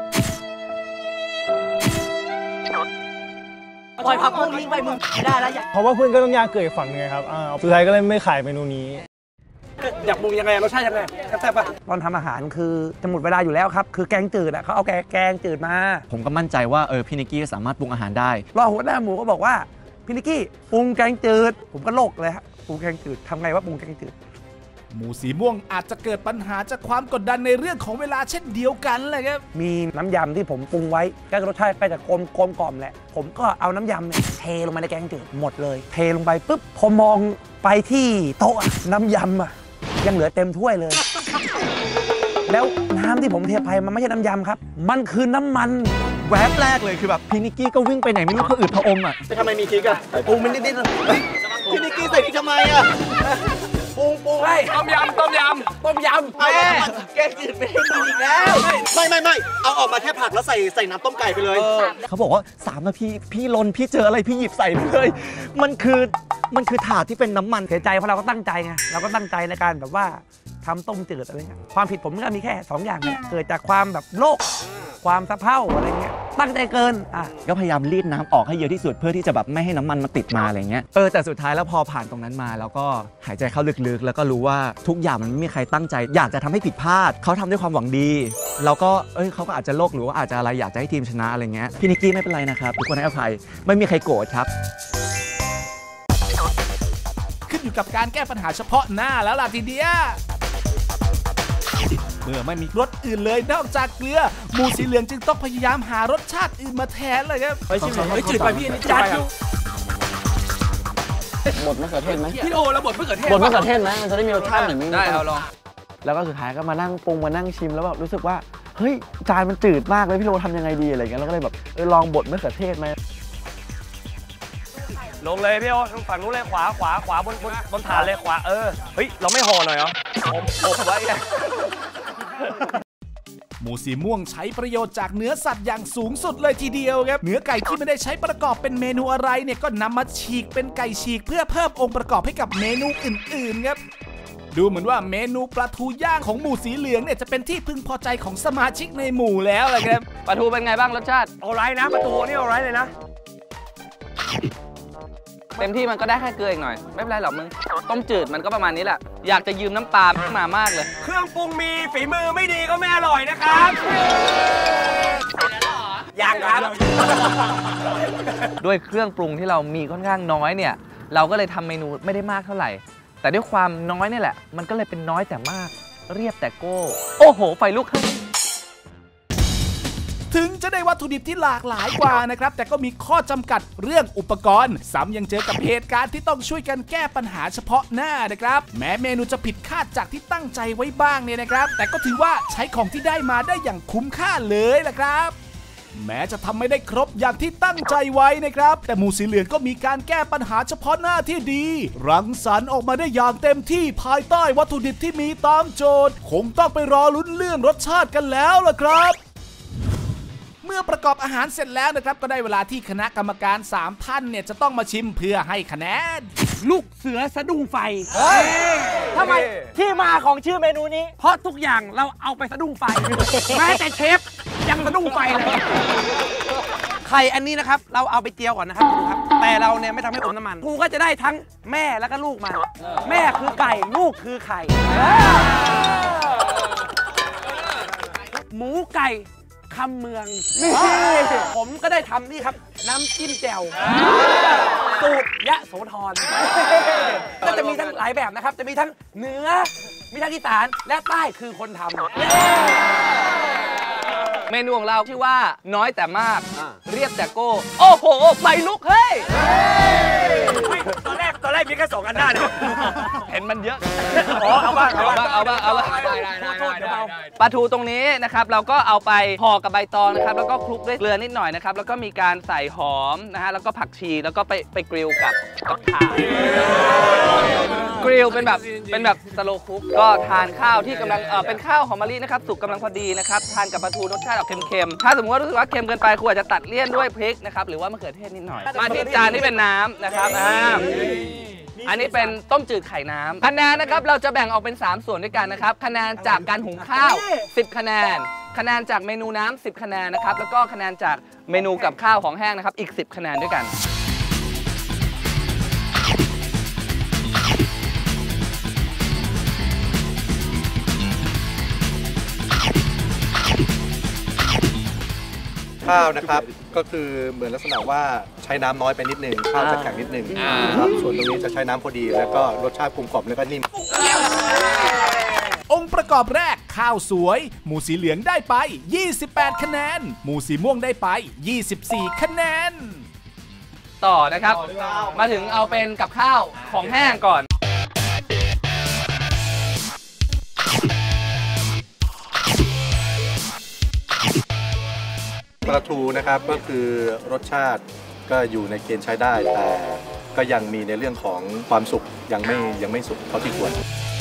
ปล่อยผักบุ้งทิ้งไปมึงไม่ได้แล้วเพราะว่าเพื่อนก็ต้องย่างเกยฝั่งนึงครับสุดท้ายก็เลยไม่ขายเมนูนี้อยากปรุงยังไงรสชาติยังไงแซ่บป่ะตอนทำอาหารคือจะหมดเวลาอยู่แล้วครับคือแกงจืดอ่ะเขาเอาแกงจืดมาผมก็มั่นใจว่าพี่นิกกี้สามารถปรุงอาหารได้รอหัวหน้าหมูก็บอกว่าพี่นิกกี้ปรุงแกงจืดผมก็โลกเลยครับปรุงแกงจืดทำไงว่าปรุงแกงจืดหมูสีม่วงอาจจะเกิดปัญหาจากความกดดันในเรื่องของเวลาเช่นเดียวกันเลยครับมีน้ำยำที่ผมปรุงไว้ก็รสชาติก็จะกลมกล่อมแหละผมก็เอาน้ำยำเนี่ยเทลงมาในแกงจืดหมดเลยเทลงไปปุ๊บพอมองไปที่โต๊ะน้ำยำยังเหลือเต็มถ้วยเลยแล้วน้ำที่ผมเทไปมันไม่ใช่น้ำยำครับมันคือน้ำมันแวบแรกเลยคือแบบพี่นิกกี้ก็วิ่งไปไหนไม่รู้ผะอืดผะอมจะทำไมมีพริกปรุงมันนิดๆพี่นิกกี้ใส่พริกทำไมปรุงให้ต้มยำแม่แกงจืดไม่ให้กินอีกแล้วไม่เอาออกมาแค่ผักแล้วใส่น้ำต้มไก่ไปเลยเขาบอกว่า3 นาทีพี่ลนพี่เจออะไรพี่หยิบใส่ไปเลยมันคือถาดที่เป็นน้ำมันเสียใจเพราะเราก็ตั้งใจไงเราก็ตั้งใจในการแบบว่าทำต้มจืดอะไรเงี้ยความผิดผมก็มีแค่2 อย่างเนี่ยเกิดจากความแบบโลภความสะเพร่าอะไรเงี้ยตั้งใจเกินก็พยายามรีดน้ำออกให้เยอะที่สุดเพื่อที่จะแบบไม่ให้น้ำมันมาติดมาอะไรเงี้ยแต่สุดท้ายแล้วพอผ่านตรงนั้นมาแล้วก็หายใจเข้าลึกๆแล้วก็รู้ว่าทุกอย่างมันไม่มีใครตั้งใจอยากจะทำให้ผิดพลาดเขาทำด้วยความหวังดีแล้วก็เขาก็อาจจะโลภหรือว่าอาจจะอะไรอยากจะให้ทีมชนะอะไรเงี้ยพี่นิกกี้ไม่เป็นไรนะครับทุกคนให้อภัยไม่มีใครโกรธครับขึ้นอยู่กับการแก้ปัญหาเฉพาะหน้าแล้วล่ะทีเดียวเมื่อไม่มีรสอื่นเลยนอกจากเกลือหมูสีเหลืองจึงต้องพยายามหารสชาติอื่นมาแทนเลยครับจืดไปพี่นี่จัดอยู่บดมะเขือเทศไหมพี่โอแล้วบดมะเขือเทศบดมะเขือเทศไหมมันจะได้มีรสชาติหน่อยได้เอาลองแล้วก็สุดท้ายก็มานั่งปรุงมานั่งชิมแล้วแบบรู้สึกว่าเฮ้ยจานมันจืดมากเลยพี่โอทำยังไงดีอะไรเงี้ยแล้วก็เลยแบบลองบดมะเขือเทศไหมลงเลยพี่โอฝั่งนู้นเลยขวาบนฐานเลยขวาเฮ้ยเราไม่ห่อหน่อยเหรออบไว้หมูสีม่วงใช้ประโยชน์จากเนื้อสัตว์อย่างสูงสุดเลยทีเดียวครับเนื้อไก่ที่ไม่ได้ใช้ประกอบเป็นเมนูอะไรเนี่ยก็นำมาฉีกเป็นไก่ฉีกเพื่อเพิ่มองค์ประกอบให้กับเมนูอื่นๆครับดูเหมือนว่าเมนูปลาทูย่างของหมูสีเหลืองเนี่ยจะเป็นที่พึงพอใจของสมาชิกในหมู่แล้วเลยครับปลาทูเป็นไงบ้างรสชาติเอาไรนะปลาทูนี่เอาไรเลยนะเต็มที่มันก็ได้แค่เกลืออีกหน่อยไม่เป็นไรหรอกมึงต้มจืดมันก็ประมาณนี้แหละอยากจะยืมน้ำปลามามากเลยเครื่องปรุงมีฝีมือไม่ดีก็ไม่อร่อยนะครับยังครับด้วยเครื่องปรุงที่เรามีค่อนข้างน้อยเนี่ยเราก็เลยทำเมนูไม่ได้มากเท่าไหร่แต่ด้วยความน้อยนี่แหละมันก็เลยเป็นน้อยแต่มากเรียบแต่โก้โอ้โหไฟลุกถึงจะได้วัตถุดิบที่หลากหลายกว่านะครับแต่ก็มีข้อจำกัดเรื่องอุปกรณ์ซ้ำยังเจอกับเหตุการณ์ที่ต้องช่วยกันแก้ปัญหาเฉพาะหน้านะครับแม้เมนูจะผิดคาดจากที่ตั้งใจไว้บ้างเนี่ยนะครับแต่ก็ถือว่าใช้ของที่ได้มาได้อย่างคุ้มค่าเลยล่ะครับแม้จะทำไม่ได้ครบอย่างที่ตั้งใจไว้นะครับแต่หมูสีเหลืองก็มีการแก้ปัญหาเฉพาะหน้าที่ดีรังสรรค์ออกมาได้อย่างเต็มที่ภายใต้วัตถุดิบที่มีตามโจทย์คงต้องไปรอลุ้นเรื่องรสชาติกันแล้วล่ะครับเมื่อประกอบอาหารเสร็จแล้วนะครับก็ได้เวลาที่คณะกรรมการ3ท่านเนี่ยจะต้องมาชิมเพื่อให้คะแนนลูกเสือสะดุ้งไฟทำไมที่มาของชื่อเมนูนี้เพราะทุกอย่างเราเอาไปสะดุ้งไฟแม้แต่เชฟยังสะดุ้งไฟเลยไข่อันนี้นะครับเราเอาไปเจียวก่อนนะครับแต่เราเนี่ยไม่ทำให้อมน้ำมันครูก็จะได้ทั้งแม่แล้วก็ลูกมาแม่คือไก่ลูกคือไข่หมูไก่คำเมืองผมก็ได้ทำนี่ครับน้ำจิ้มแจ่วสูตรยะโสธรก็จะมีทั้งหลายแบบนะครับจะมีทั้งเหนือมีทั้งอีสานและใต้คือคนทำเมนูของเราชื่อว่าน้อยแต่มากเรียบแต่โก้โอ้โหไฟลุกเฮ้ยตอนแรกมีแค่2 อันหน้าเนี่ยเห็นมันเยอะอ๋อเอาบ้างปลาทูตรงนี้นะครับเราก็เอาไปห่อกับใบตองนะครับแล้วก็คลุกด้วยเกลือนิดหน่อยนะครับแล้วก็มีการใส่หอมนะฮะแล้วก็ผักชีแล้วก็ไปกริลกับถ่านกริลเป็นแบบสโลว์คุกก็ทานข้าวที่กำลังเป็นข้าวหอมมะลินะครับสุกกำลังพอดีนะครับทานกับปลาทูรสชาติออกเค็มๆถ้าสมมติว่ารู้สึกว่าเค็มเกินไปคุณอาจจะตัดเลี่ยนด้วยพริกนะครับหรือว่ามะเขือเทศนิดหน่อยมาที่จานที่เป็นน้ำนะครับอันนี้เป็นต้มจืดไข่น้ำคะแนนนะครับเราจะแบ่งออกเป็น3ส่วนด้วยกันนะครับคะแนนจากการหุงข้าว10คะแนนคะแนนจากเมนูน้ำ10คะแนนนะครับแล้วก็คะแนนจากเมนูกับข้าวของแห้งนะครับอีก10คะแนนด้วยกันข้าวนะครับก็คือเหมือนลักษณะว่าใช้น้ำน้อยไปนิดนึงข้าวจะแข็งนิดนึงนะครับส่วนตรงนี้จะใช้น้ำพอดีแล้วก็รสชาติกลมกล่อมแล้วก็นิ่มองค์ประกอบแรกข้าวสวยหมูสีเหลืองได้ไป28คะแนนหมูสีม่วงได้ไป24คะแนนต่อนะครับมาถึงเอาเป็นกับข้าวของแห้งก่อนปลาทูนะครับก็คือรสชาติก็อยู่ในเกณฑ์ใช้ได้แต่ก็ยังมีในเรื่องของความสุกยังไม่สุกเท่าที่ควร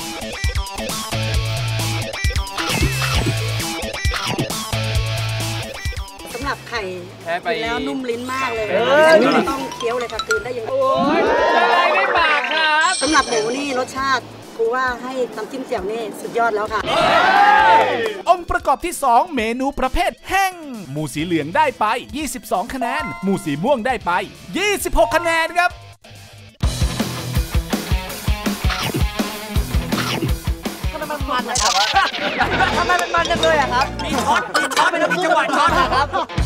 สำหรับไข่กินแล้วนุ่มลิ้นมากเลยต้องเคี้ยวเลยค่ะคืนได้ยังไงไม่ปากครับสำหรับหมูนี่รสชาติกูว่าให้น้ำจิ้มแจ่วนี่สุดยอดแล้วค่ะองค์ประกอบที่2เมนูประเภทแห้งหมูสีเหลืองได้ไป22คะแนนหมูสีม่วงได้ไป26คะแนนครับทำไมมันมันนะครับทำไมมันมันจังเลยอะครับมีช็อตไปแล้วมีจังหวะช็อตครับ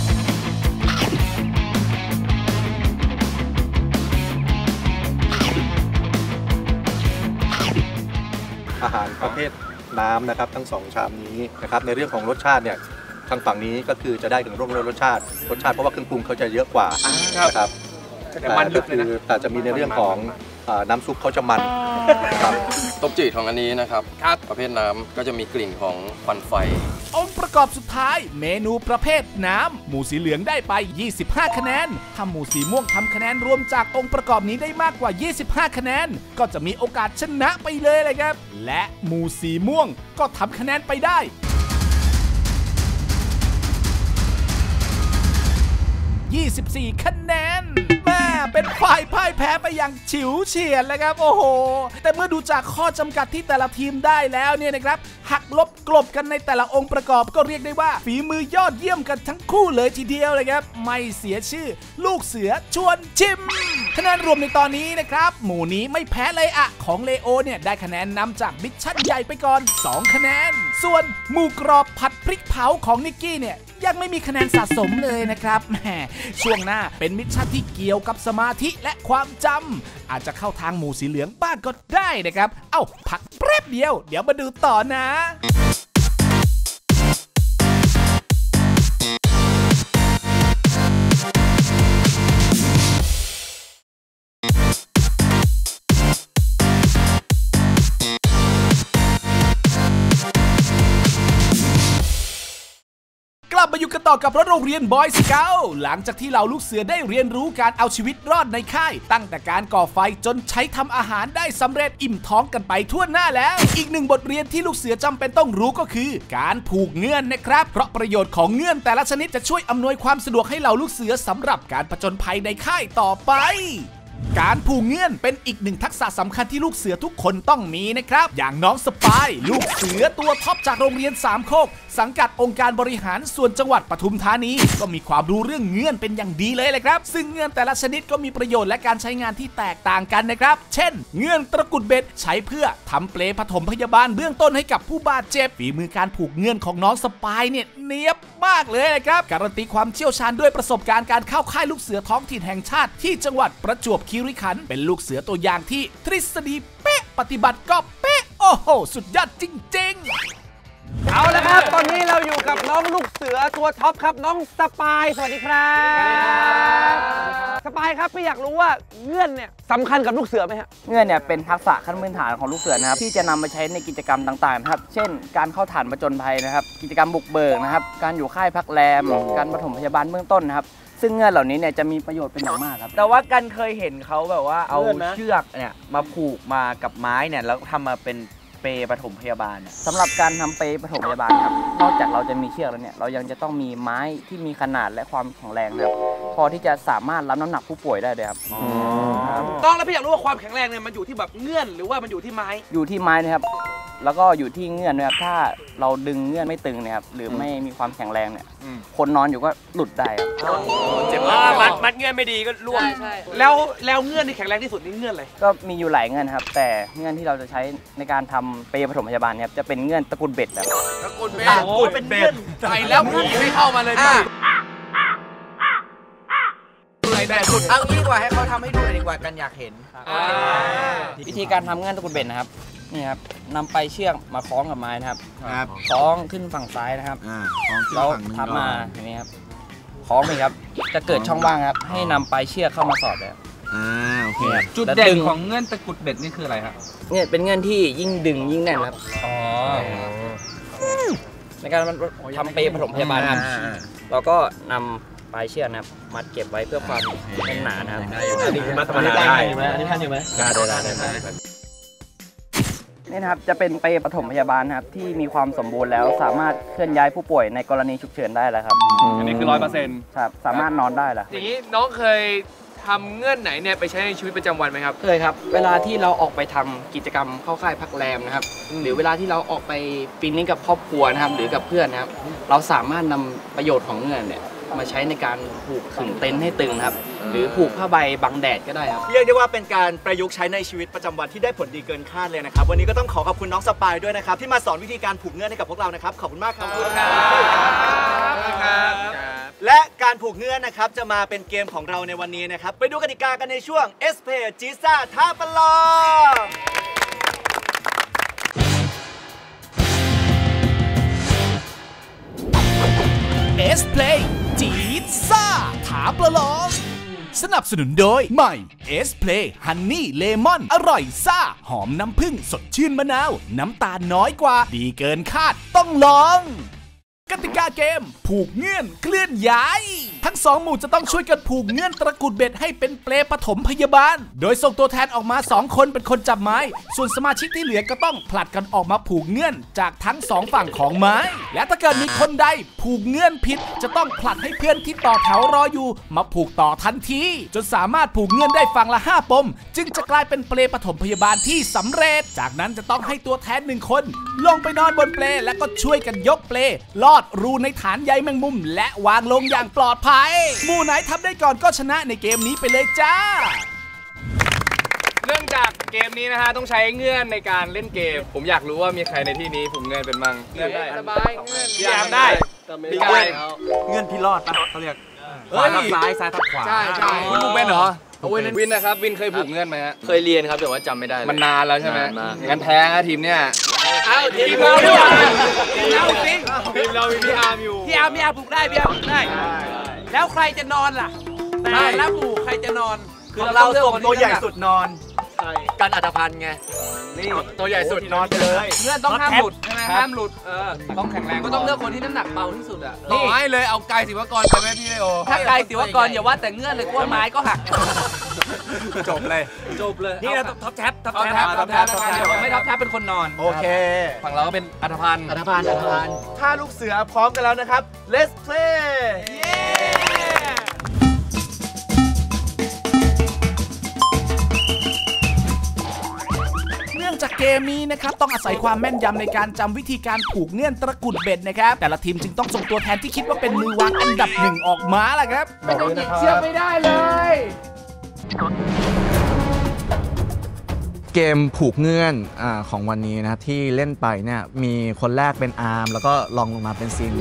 อาหารประเภทน้ำนะครับทั้ง2ชามนี้นะครับในเรื่องของรสชาติเนี่ยทางฝั่งนี้ก็คือจะได้ถึงรสชาติเพราะว่าเครื่องปรุงเขาจะเยอะกว่านะครับแต่จะมีในเรื่องของน้ำซุปเขาจะมันครับต้มจืดของอันนี้นะครับประเภทน้ำก็จะมีกลิ่นของควันไฟองค์ประกอบสุดท้ายเมนูประเภทน้ำหมูสีเหลืองได้ไป25คะแนนถ้าหมูสีม่วงทำคะแนนรวมจากองค์ประกอบนี้ได้มากกว่า25คะแนนก็จะมีโอกาสชนะไปเลยเลยครับและหมูสีม่วงก็ทำคะแนนไปได้24คะแนนแม่เป็นฝ่ายพ่ายแพ้ไปอย่างฉิวเฉียดเลยครับโอ้โหแต่เมื่อดูจากข้อจำกัดที่แต่ละทีมได้แล้วเนี่ยนะครับหักลบกลบกันในแต่ละองค์ประกอบก็เรียกได้ว่าฝีมือยอดเยี่ยมกันทั้งคู่เลยทีเดียวเลยครับไม่เสียชื่อลูกเสือชวนชิมคะแนนรวมในตอนนี้นะครับหมู่นี้ไม่แพ้เลยอะของเลโอเนี่ยได้คะแนนนำจากมิชชั่นใหญ่ไปก่อน2คะแนนส่วนหมูกรอบผัดพริกเผาของนิกกี้เนี่ยยังไม่มีคะแนนสะสมเลยนะครับแหมช่วงหน้าเป็นมิชชั่นที่เกี่ยวกับสมาธิและความจำอาจจะเข้าทางหมูสีเหลืองบ้างก็ได้นะครับเอ้าพักแป๊บเดียวเดี๋ยวมาดูต่อนะ กลับมาอยู่กันต่อกับรถโรงเรียนบอยสเกาต์หลังจากที่เหล่าลูกเสือได้เรียนรู้การเอาชีวิตรอดในค่ายตั้งแต่การก่อไฟจนใช้ทำอาหารได้สำเร็จอิ่มท้องกันไปทั่วหน้าแล้วอีกหนึ่งบทเรียนที่ลูกเสือจำเป็นต้องรู้ก็คือการผูกเงื่อนนะครับเพราะประโยชน์ของเงื่อนแต่ละชนิดจะช่วยอำนวยความสะดวกให้เหล่าลูกเสือสำหรับการผจญภัยในค่ายต่อไปการผูกเงื่อนเป็นอีกหนึ่งทักษะสำคัญที่ลูกเสือทุกคนต้องมีนะครับอย่างน้องสปายลูกเสือตัวท็อปจากโรงเรียนสามโคกสังกัดองค์การบริหารส่วนจังหวัดปทุมธานีก็มีความรู้เรื่องเงื่อนเป็นอย่างดีเลยแหละครับซึ่งเงื่อนแต่ละชนิดก็มีประโยชน์และการใช้งานที่แตกต่างกันนะครับเช่นเงื่อนตะกุดเบ็ดใช้เพื่อทำเปลปฐมพยาบาลเบื้องต้นให้กับผู้บาดเจ็บฝีมือการผูกเงื่อนของน้องสปายเนี่ยเนียบมากเลยนะครับการันตีความเชี่ยวชาญด้วยประสบการณ์การเข้าค่ายลูกเสือท้องถิ่นแห่งชาติที่จังหวัดประจวบคีรีขันธ์เป็นลูกเสือตัวอย่างที่ทฤษฎีเป๊ะปฏิบัติก็เป๊ะโอ้โหสุดยอดจริงๆเอาละครับตอนนี้เราอยู่กับน้องลูกเสือตัวท็อปครับน้องสปายสวัสดีครับสปายครับพี่อยากรู้ว่าเงื่อนเนี่ยสำคัญกับลูกเสือไหมฮะเงื่อนเนี่ยเป็นทักษะขั้นพื้นฐานของลูกเสือนะครับที่จะนำมาใช้ในกิจกรรมต่างๆนะครับเช่นการเข้าฐานผจญภัยนะครับกิจกรรมบุกเบิกนะครับการอยู่ค่ายพักแรมการปฐมพยาบาลเบื้องต้นนะครับซึ่งเงื่อนเหล่านี้เนี่ยจะมีประโยชน์เป็นอย่างมากครับแต่ว่ากันเคยเห็นเขาแบบว่าเอาเชือกเนี่ยมาผูกมากับไม้เนี่ยแล้วทำมาเป็นเปรปฐมพยาบาลสำหรับการทำเปรปฐมพยาบาลครับนอกจากเราจะมีเชือกแล้วเนี่ยเรายังจะต้องมีไม้ที่มีขนาดและความแข็งแรงนะครับพอที่จะสามารถรับน้ำหนักผู้ป่วยได้เลยครับต้องแล้วพี่อยากรู้ว่าความแข็งแรงเนี่ยมันอยู่ที่แบบเงื่อนหรือว่ามันอยู่ที่ไม้อยู่ที่ไม้นะครับแล้วก็อยู่ที่เงื่อนนะครับถ้าเราดึงเงื่อนไม่ตึงนะครับหรือไม่มีความแข็งแรงเนี่ยคนนอนอยู่ก็หลุดได้ครับเจ็บมัดเงื่อนไม่ดีก็ร่วงแล้วเงื่อนที่แข็งแรงที่สุดนี่เงื่อนอะไรก็มีอยู่หลายเงื่อนครับแต่เงื่อนที่เราจะใช้ในการทำเปรปฐมพยาบาลเนี่ยจะเป็นเงื่อนตระกูลเบ็ดครับตระกูลเบ็ดใส่แล้วผีไม่เข้ามาเลยเอางี้ดีกว่าให้เขาทำให้ดูหน่อยดีกว่ากันอยากเห็นวิธีการทำเงื่อนตระกูลเบ็ดนะครับนี่ครับนำไปเชือกมาคล้องกับไม้นะครับคล้องขึ้นฝั่งซ้ายนะครับแล้วทับมาอย่างนี้ครับคล้องไปครับจะเกิดช่องว่างครับให้นำไปเชือกเข้ามาสอดเลยโอเคจุดเด่นของเงื่อนตะกุดเบ็ดนี่คืออะไรครับเนี่ยเป็นเงื่อนที่ยิ่งดึงยิ่งแน่นครับในการทำเปรปฐมพยาบาลครับเราก็นำปลายเชือกนะครับมัดเก็บไว้เพื่อความแน่นหนานะครับอันนี้คือมัดธรรมดาได้ไหมอันนี้ท่านอยู่ไหมได้นี่นะครับจะเป็นเปรปฐมพยาบาลนะครับที่มีความสมบูรณ์แล้วสามารถเคลื่อนย้ายผู้ป่วยในกรณีฉุกเฉินได้แล้วครับอันนี้คือ 100% ครับสามารถนอนได้แล้วอย่างนี้น้องเคยทำเงื่อนไหนเนี่ยไปใช้ในชีวิตประจำวันไหมครับเคยครับเวลาที่เราออกไปทำกิจกรรมเข้าค่ายพักแรมนะครับหรือเวลาที่เราออกไปปีนี้กับครอบครัวนะครับหรือกับเพื่อนนะครับเราสามารถนำประโยชน์ของเงื่อนเนี่ยมาใช้ในการผูกขึงเต็นท์ให้ตึงครับหรือผูกผ้าใบบังแดดก็ได้ครับเรียกได้ว่าเป็นการประยุกต์ใช้ในชีวิตประจำวันที่ได้ผลดีเกินคาดเลยนะครับวันนี้ก็ต้องขอบคุณน้องสปายด้วยนะครับที่มาสอนวิธีการผูกเงื่อนให้กับพวกเรานะครับขอบคุณมากครับและการผูกเงื่อนนะครับจะมาเป็นเกมของเราในวันนี้นะครับไปดูกติกากันในช่วง SP จีซ่าท้าประลอง S-Play จีซ่าท้าประลองสนับสนุนโดยใหม่ S-Play Honey Lemon อร่อยซ่าหอมน้ำผึ้งสดชื่นมะนาวน้ำตาลน้อยกว่าดีเกินคาดต้องลองกติกาเกมผูกเงื่อนเคลื่อนย้ายทั้ง2หมู่จะต้องช่วยกันผูกเงื่อนตระกุดเบ็ดให้เป็นเปลปฐมพยาบาลโดยส่งตัวแทนออกมา2คนเป็นคนจับไม้ส่วนสมาชิกที่เหลือก็ต้องผลัดกันออกมาผูกเงื่อนจากทั้ง2ฝั่งของไม้และถ้าเกิดมีคนใดผูกเงื่อนผิดจะต้องผลัดให้เพื่อนที่ต่อแถวรออยู่มาผูกต่อทันทีจนสามารถผูกเงื่อนได้ฝั่งละ5ปมจึงจะกลายเป็นเปลปฐมพยาบาลที่สำเร็จจากนั้นจะต้องให้ตัวแทน1คนลงไปนอนบนเปลแล้วก็ช่วยกันยกเปลลอดรูในฐานใยแมงมุมและวางลงอย่างปลอดภัยหมู่ไหนทำได้ก่อนก็ชนะในเกมนี้ไปเลยจ้าเนื่องจากเกมนี้นะฮะต้องใช้เงื่อนในการเล่นเกมผมอยากรู้ว่ามีใครในที่นี้ผูกเงื่อนเป็นมั่งเงื่อนได้สบายเงื่อนพี่อาร์มได้พี่กายเงื่อนพี่รอดปะเขาเรียกขวาทับซ้ายซ้ายทับขวาใช่คุณผูกเป็นเหรอวินนะครับวินเคยผูกเงื่อนไหมฮะเคยเรียนครับแต่ว่าจำไม่ได้มันนานแล้วใช่ไหมงั้นแพ้นะทีมเนี่ยทีมเราด้วยทีมเราสิทีมเรามีพี่อาร์มอยู่พี่อาร์มผูกได้พี่อาร์มผูกได้แล้วใครจะนอนล่ะแต่ละหมู่ใครจะนอนคือเราส่งตัวใหญ่สุดนอนการอัตภัณฑ์ไงนี่ตัวใหญ่สุดนอนไปเลยเงื่อนต้องห้ามหลุดใช่ไหมห้ามหลุดต้องแข็งแรงก็ต้องเลือกคนที่น้ำหนักเบาที่สุดอ่ะต่อให้เลยเอากายศิวกรไปไหมพี่เลโอถ้ากายศิวกรอย่าว่าแต่เงื่อนเลยกล้วยไม้ก็หักจบเลยนี่เราท็อปแท็บไม่ท็อปแท็บเป็นคนนอนโอเคฝั่งเราก็เป็นอัตภัณฑ์ถ้าลูกเสือพร้อมกันแล้วนะครับ Let's play จากเกมนี้นะครับต้องอาศัยความแม่นยำในการจำวิธีการผูกเงื่อนตระกุดเบ็ดนะครับแต่ละทีมจึงต้องส่งตัวแทนที่คิดว่าเป็นมือวางอันดับ1ออกมาแหละครับไม่ต้องหยิบเชือกไม่ได้เลยเกมผูกเงื่อนของวันนี้นะครับที่เล่นไปเนี่ยมีคนแรกเป็นอาร์มแล้วก็ลองลงมาเป็นซิน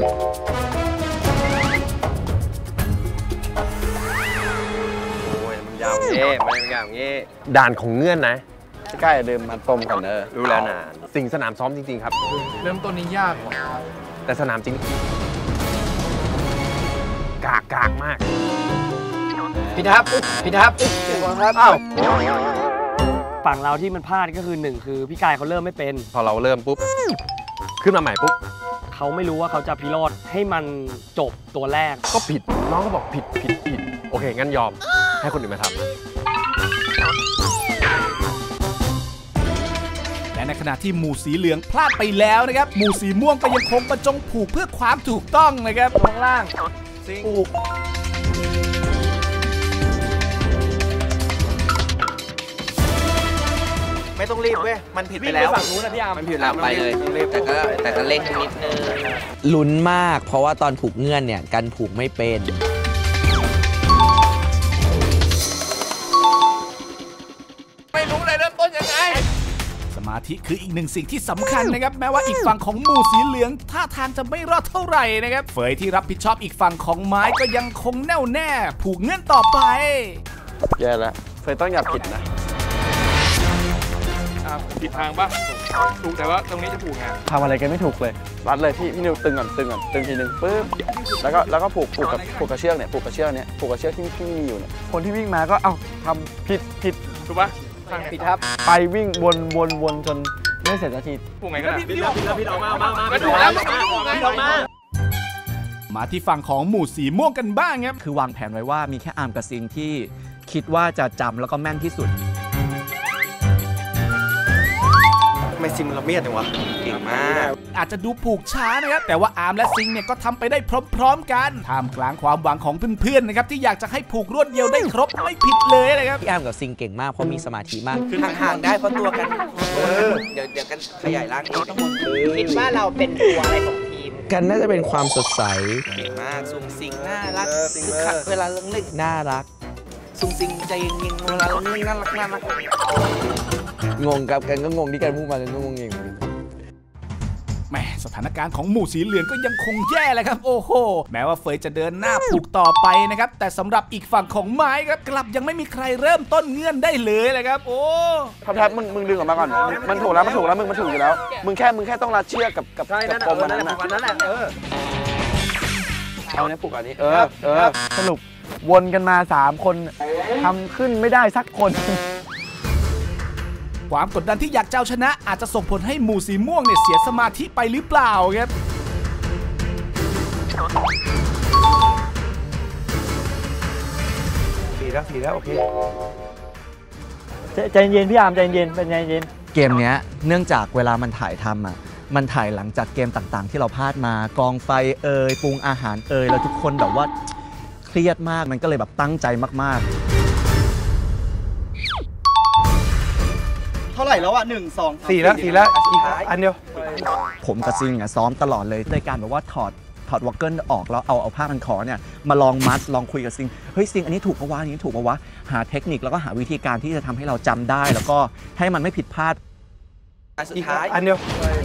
โอ้ยมันยาวเงี้ยด่านของเงื่อนนะใกล้เดิมมันปมกันเด้อรู้แล้วนะสิ่งสนามซ้อมจริงๆครับเริ่มต้นนี้ยากกว่าแต่สนามจริงกากมากพี่ทับเก่งกว่าครับอ้าวฝั่งเราที่มันพลาดก็คือหนึ่งคือพี่กายเขาเริ่มไม่เป็นพอเราเริ่มปุ๊บขึ้นมาใหม่ปุ๊บเขาไม่รู้ว่าเขาจะพิโรธให้มันจบตัวแรกก็ผิดน้องก็บอกผิดโอเคงั้นยอมให้คนอื่นมาทำและในขณะที่หมู่สีเหลืองพลาดไปแล้วนะครับหมู่สีม่วงก็ยังคงประจงผูกเพื่อความถูกต้องนะครับข้างล่างผูกไม่ต้องรีบเว้ยมันผิดไปแล้วฝั่งนู้นนะพี่อาร์มมันผิดแล้วไปเลยแต่ก็เร่งนิดนึงลุ้นมากเพราะว่าตอนผูกเงื่อนเนี่ยกันผูกไม่เป็นไม่รู้เลยเริ่มต้นยังไงสมาธิคืออีกหนึ่งสิ่งที่สำคัญนะครับแม้ว่าอีกฝั่งของหมู่สีเหลืองท่าทางจะไม่รอดเท่าไหร่นะครับเฟยที่รับผิดชอบอีกฝั่งของไม้ก็ยังคงแน่วแน่ผูกเงื่อนต่อไปแย่แล้วเฟยต้องอย่าผิดนะผิดทางปะถูกแต่ว่าตรงนี้จะผูกไงทำอะไรกันไม่ถูกเลยรัดเลยพี่นิวตึงก่อนตึงทีนึงปึ๊บแล้วก็ผูกกับเชือกเนี่ยผูกกับเชือกที่มีอยู่เนี่ยคนที่วิ่งมาก็เอ้าทำผิดถูกปะผิดครับไปวิ่งวนจนไม่เสร็จสักทีผูกไงก็ได้ผิดออกมามาที่ฝั่งของหมู่สีม่วงกันบ้างครับคือวางแผนไว้ว่ามีแค่อาร์มกับซิงที่คิดว่าจะจำแล้วก็แม่นที่สุดไม่ซิมละเมียดจังวะเก่งมากอาจจะดูผูกช้านะครับแต่ว่าอาร์มและซิงเนี่ยก็ทำไปได้พร้อมๆกันท่ามกลางความหวังของเพื่อนๆนะครับที่อยากจะให้ผูกรวดเดียวได้ครบไม่ผิดเลยนะครับพี่อาร์มกับซิงเก่งมากเพราะมีสมาธิมากคือห่างๆได้เพราะตัวกันเดี๋ยวกันขยายร่างนี้ทั้งหมดคิดว่าเราเป็นตัวอะไรของทีมกันน่าจะเป็นความสดใสเก่งมากซุงซิงน่ารักคือขัดเวลาเรื่องนึกน่ารักซุงซิงใจเย็นๆเวลาเรื่องนึกน่ารักงงกับกันก็งงที่กันพูดมากันก็งงเองแม่สถานการณ์ของหมู่สีเหลืองก็ยังคงแย่เลยครับโอ้โหแม้ว่าเฟยจะเดินหน้าผูกต่อไปนะครับแต่สำหรับอีกฝั่งของไม้ครับกลับยังไม่มีใครเริ่มต้นเงื่อนได้เลยเลยครับโอ้แทบมึงดึงออกมาก่อนมันถูกแล้วมึงถูกอยู่แล้วมึงแค่ต้องรัดเชือกกับปมนั้นแหละเอาเนี่ยผูกอันนี้สรุปวนกันมา3คนทำขึ้นไม่ได้สักคนความกดดันที่อยากเจ้าชนะอาจจะส่งผลให้หมู่สีม่วงเนี่ยเสียสมาธิไปหรือเปล่าครับสีแล้วโอเคใจเย็นพี่อาร์มใจเย็นเป็นใจเย็นเกมนี้เนื่องจากเวลามันถ่ายทำมันถ่ายหลังจากเกมต่างๆที่เราพลาดมากองไฟปรุงอาหารแล้วทุกคนแบบว่าเครียดมากมันก็เลยแบบตั้งใจมากๆเท่าไหร่แล้วอ่ะ1 2 4แล้วอีกอันเดียวผมกับซิงซ้อมตลอดเลยในการแบบว่าถอดวอลเกิลออกแล้วเอาผ้าพันคอเนี่ยมาลองมัดลองคุยกับซิงเฮ้ยซิงอันนี้ถูกปะวะอันนี้ถูกปะวะหาเทคนิคแล้วก็หาวิธีการที่จะทำให้เราจำได้แล้วก็ให้มันไม่ผิดพลาดสุดท้ายอันเดียว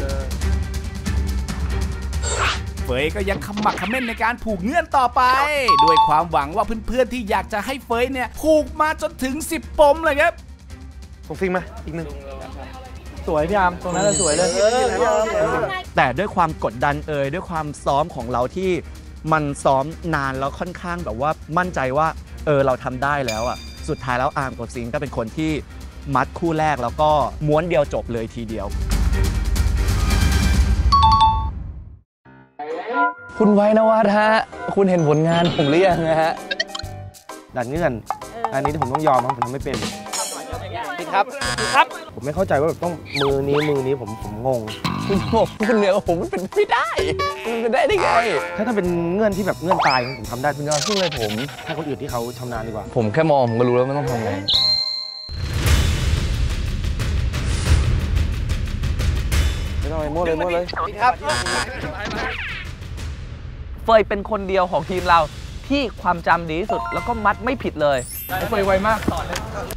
เฟยก็ยังขมักเขม้นในการผูกเงื่อนต่อไปด้วยความหวังว่าเพื่อนๆที่อยากจะให้เฟยเนี่ยผูกมาจนถึง10 ปมเลยครับส่งซิงมาอีก1 สวยพี่อาร์มตรงนั้นสวยเลยแต่ด้วยความกดดันด้วยความซ้อมของเราที่มันซ้อมนานแล้วค่อนข้างแบบว่ามั่นใจว่าเราทำได้แล้วอ่ะสุดท้ายแล้วอาร์มกับซิงก็เป็นคนที่มัดคู่แรกแล้วก็ม้วนเดียวจบเลยทีเดียวคุณไว้นวัดฮะคุณเห็นผลงานผมหรือยังนะฮะดันเงื่อนอันนี้ผมต้องยอมผมทำไม่เป็นครับผมไม่เข้าใจว่าแบบต้องมือนี้ผมงงคุณเหนือผมมันเป็นไม่ได้มันเป็นได้ไงถ้าเป็นเงื่อนที่แบบเงื่อนตายผมทำได้คุณยอดสู้เลยผมให้คนอื่นที่เขาชำนาญดีกว่าผมแค่มองผมก็รู้แล้วไม่ต้องทำไงไม่ต้องไปมั่วเลยครับเฟยเป็นคนเดียวของทีมเราที่ความจำดีที่สุดแล้วก็มัดไม่ผิดเลยเฟยไวมากต่อเลย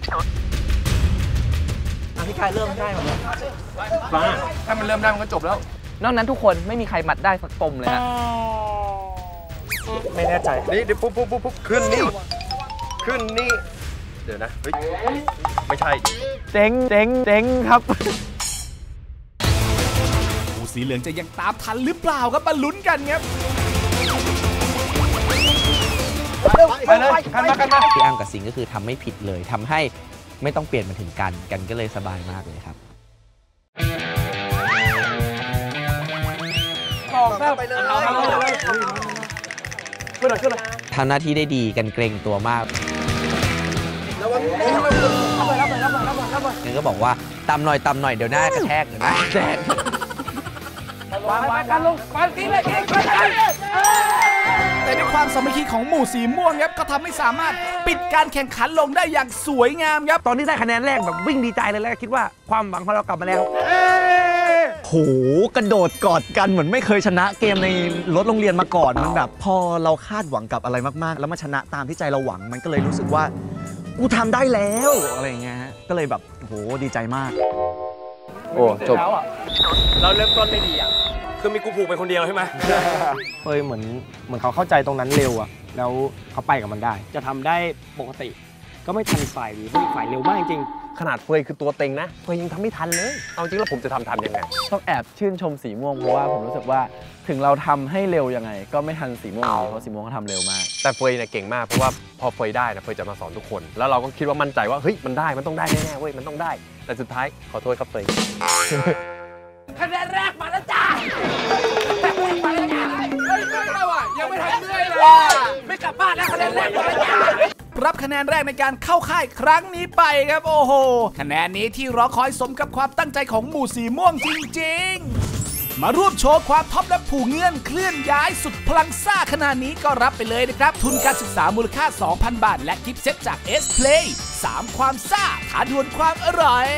พี่กายเริ่มได้หมดแล้วถ้ามันเริ่มได้มันก็จบแล้วนอกนั้นทุกคนไม่มีใครมัดได้สักปมเลยฮะไม่แน่ใจนี่เดี๋ยวปุ๊บขึ้นนี่เดี๋ยวนะเฮ้ยไม่ใช่เจ๊งครับหมูสีเหลืองจะยังตามทันหรือเปล่าครับมาลุ้นกันครับไปเลยกันมาพี่อ้ำกับสิงห์ก็คือทำไม่ผิดเลยทำให้ไม่ต้องเปลี่ยนมาถึงกันก็เลยสบายมากเลยครับไปเลยขึ้นเลยทำหน้าที่ได้ดีกันเกรงตัวมากงั้นก็บอกว่าตำหน่อยเดี๋ยวหน้ากระแทกเดี๋ยวหน้าแตกกันลงมาตีเลยแต่ด้วยความสามัคคีของหมู่สีม่วงครับก็ทำให้สามารถปิดการแข่งขันลงได้อย่างสวยงามครับตอนที่ได้คะแนนแรกแบบวิ่งดีใจเลยแล้วคิดว่าความหวังของเรากลับมาแล้วโหกระโดดกอดกันเหมือนไม่เคยชนะเกมในรถโรงเรียนมาก่อนมันแบบพอเราคาดหวังกับอะไรมากๆแล้วมาชนะตามที่ใจเราหวังมันก็เลยรู้สึกว่ากูทำได้แล้วอะไรอย่างเงี้ยก็เลยแบบโหดีใจมากโอ้จบเราเริ่มต้นไม่ดีอ่ะคือมีกูผูกไปคนเดียวใช่ไหมเฮ้ยเหมือนเขาเข้าใจตรงนั้นเร็วอ่ะแล้วเขาไปกับมันได้จะทำได้ปกติก็ไม่ทันฝ่ายดีเพราะฝ่ายเร็วมากจริงขนาดเฟยคือตัวเต็งนะเฟยยังทำไม่ทันเลยเอาจริงแล้วผมจะทำทันยังไงต้องแอบชื่นชมสีม่วงเพราะว่าผมรู้สึกว่าถึงเราทำให้เร็วยังไงก็ไม่ทันสีม่วงเพราะสีม่วงเขาทำเร็วมากแต่เฟยเนี่ยเก่งมากเพราะว่าพอเฟยได้นะเฟยจะมาสอนทุกคนแล้วเราก็คิดว่ามั่นใจว่าเฮ้ยมันต้องได้แน่ๆเว้ยมันต้องได้แต่สุดท้ายขอโทษครับเฟยคะแนนแรกมาแล้วจ้ายังไม่ทันเรื่อยเลยไม่กลับบ้านแล้วคะแนนแรกมาแล้วจ้ารับคะแนนแรกในการเข้าค่ายครั้งนี้ไปครับโอ้โหคะแนนนี้ที่รอคอยสมกับความตั้งใจของหมู่สีม่วงจริงๆมาร่วมโชว์ความท็อปและผู้เงื่อนเคลื่อนย้ายสุดพลังซ่าขนาดนี้ก็รับไปเลยนะครับทุนการศึกษามูลค่า 2,000 บาทและกิฟต์เซตจาก S-Play 3 ความซ่าท้าดวลความอร่อย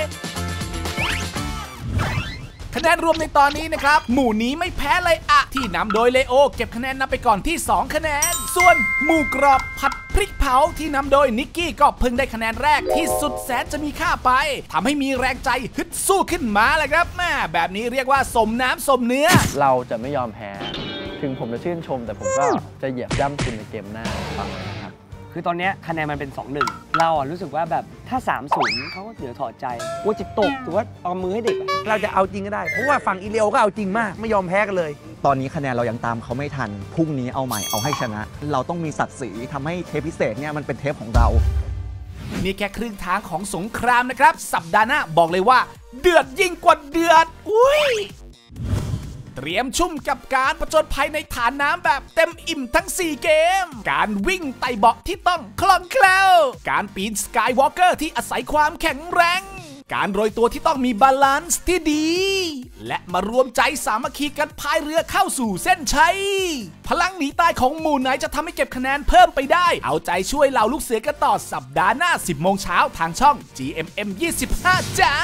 คะแนนรวมในตอนนี้นะครับหมู่นี้ไม่แพ้เลยอะที่นำโดยเลโอเก็บคะแนนนำไปก่อนที่2คะแนนส่วนหมู่กรอบผัดพริกเผาที่นำโดยนิกกี้ก็เพิ่งได้คะแนนแรกที่สุดแสนจะมีค่าไปทำให้มีแรงใจฮึดสู้ขึ้นมาเลยครับแม่แบบนี้เรียกว่าสมน้ำสมเนื้อเราจะไม่ยอมแพ้ถึงผมจะชื่นชมแต่ผมก็จะเหยียบย่ำคุณในเกมหน้าฟังนะครับคือตอนนี้คะแนนมันเป็น 2-1 เรารู้สึกว่าแบบถ้า 3-0 เขาก็เดี๋ยวถอดใจว่าจิตตกถือว่าเอามือให้เด็กเราจะเอาจริงก็ได้เพราะว่าฝั่งอีเลวก็เอาจริงมากไม่ยอมแพ้กันเลยตอนนี้คะแนนเรายังตามเขาไม่ทันพรุ่งนี้เอาใหม่เอาให้ชนะเราต้องมีศักดิ์ศรีทำให้เทปพิเศษเนี่ยมันเป็นเทปของเรานี่แค่ครึ่งทางของสงครามนะครับสัปดาห์หน้าบอกเลยว่าเดือดยิ่งกว่าเดือดอุ้ยเตรียมชุ่มกับการผจญภัยในฐานน้ำแบบเต็มอิ่มทั้ง4เกมการวิ่งไต่เบาะที่ต้องคล่องแคล่วการปีนสกายวอล์กเกอร์ที่อาศัยความแข็งแรงการโรยตัวที่ต้องมีบาลานซ์ที่ดีและมารวมใจสามัคคีกันพายเรือเข้าสู่เส้นชัยพลังหนีตายของหมู่ไหนจะทำให้เก็บคะแนนเพิ่มไปได้เอาใจช่วยเหล่าลูกเสือกันต่อสัปดาห์หน้า 10 โมงเช้าทางช่อง GMM 25จ้า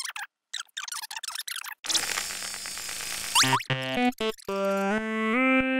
Mm-hmm.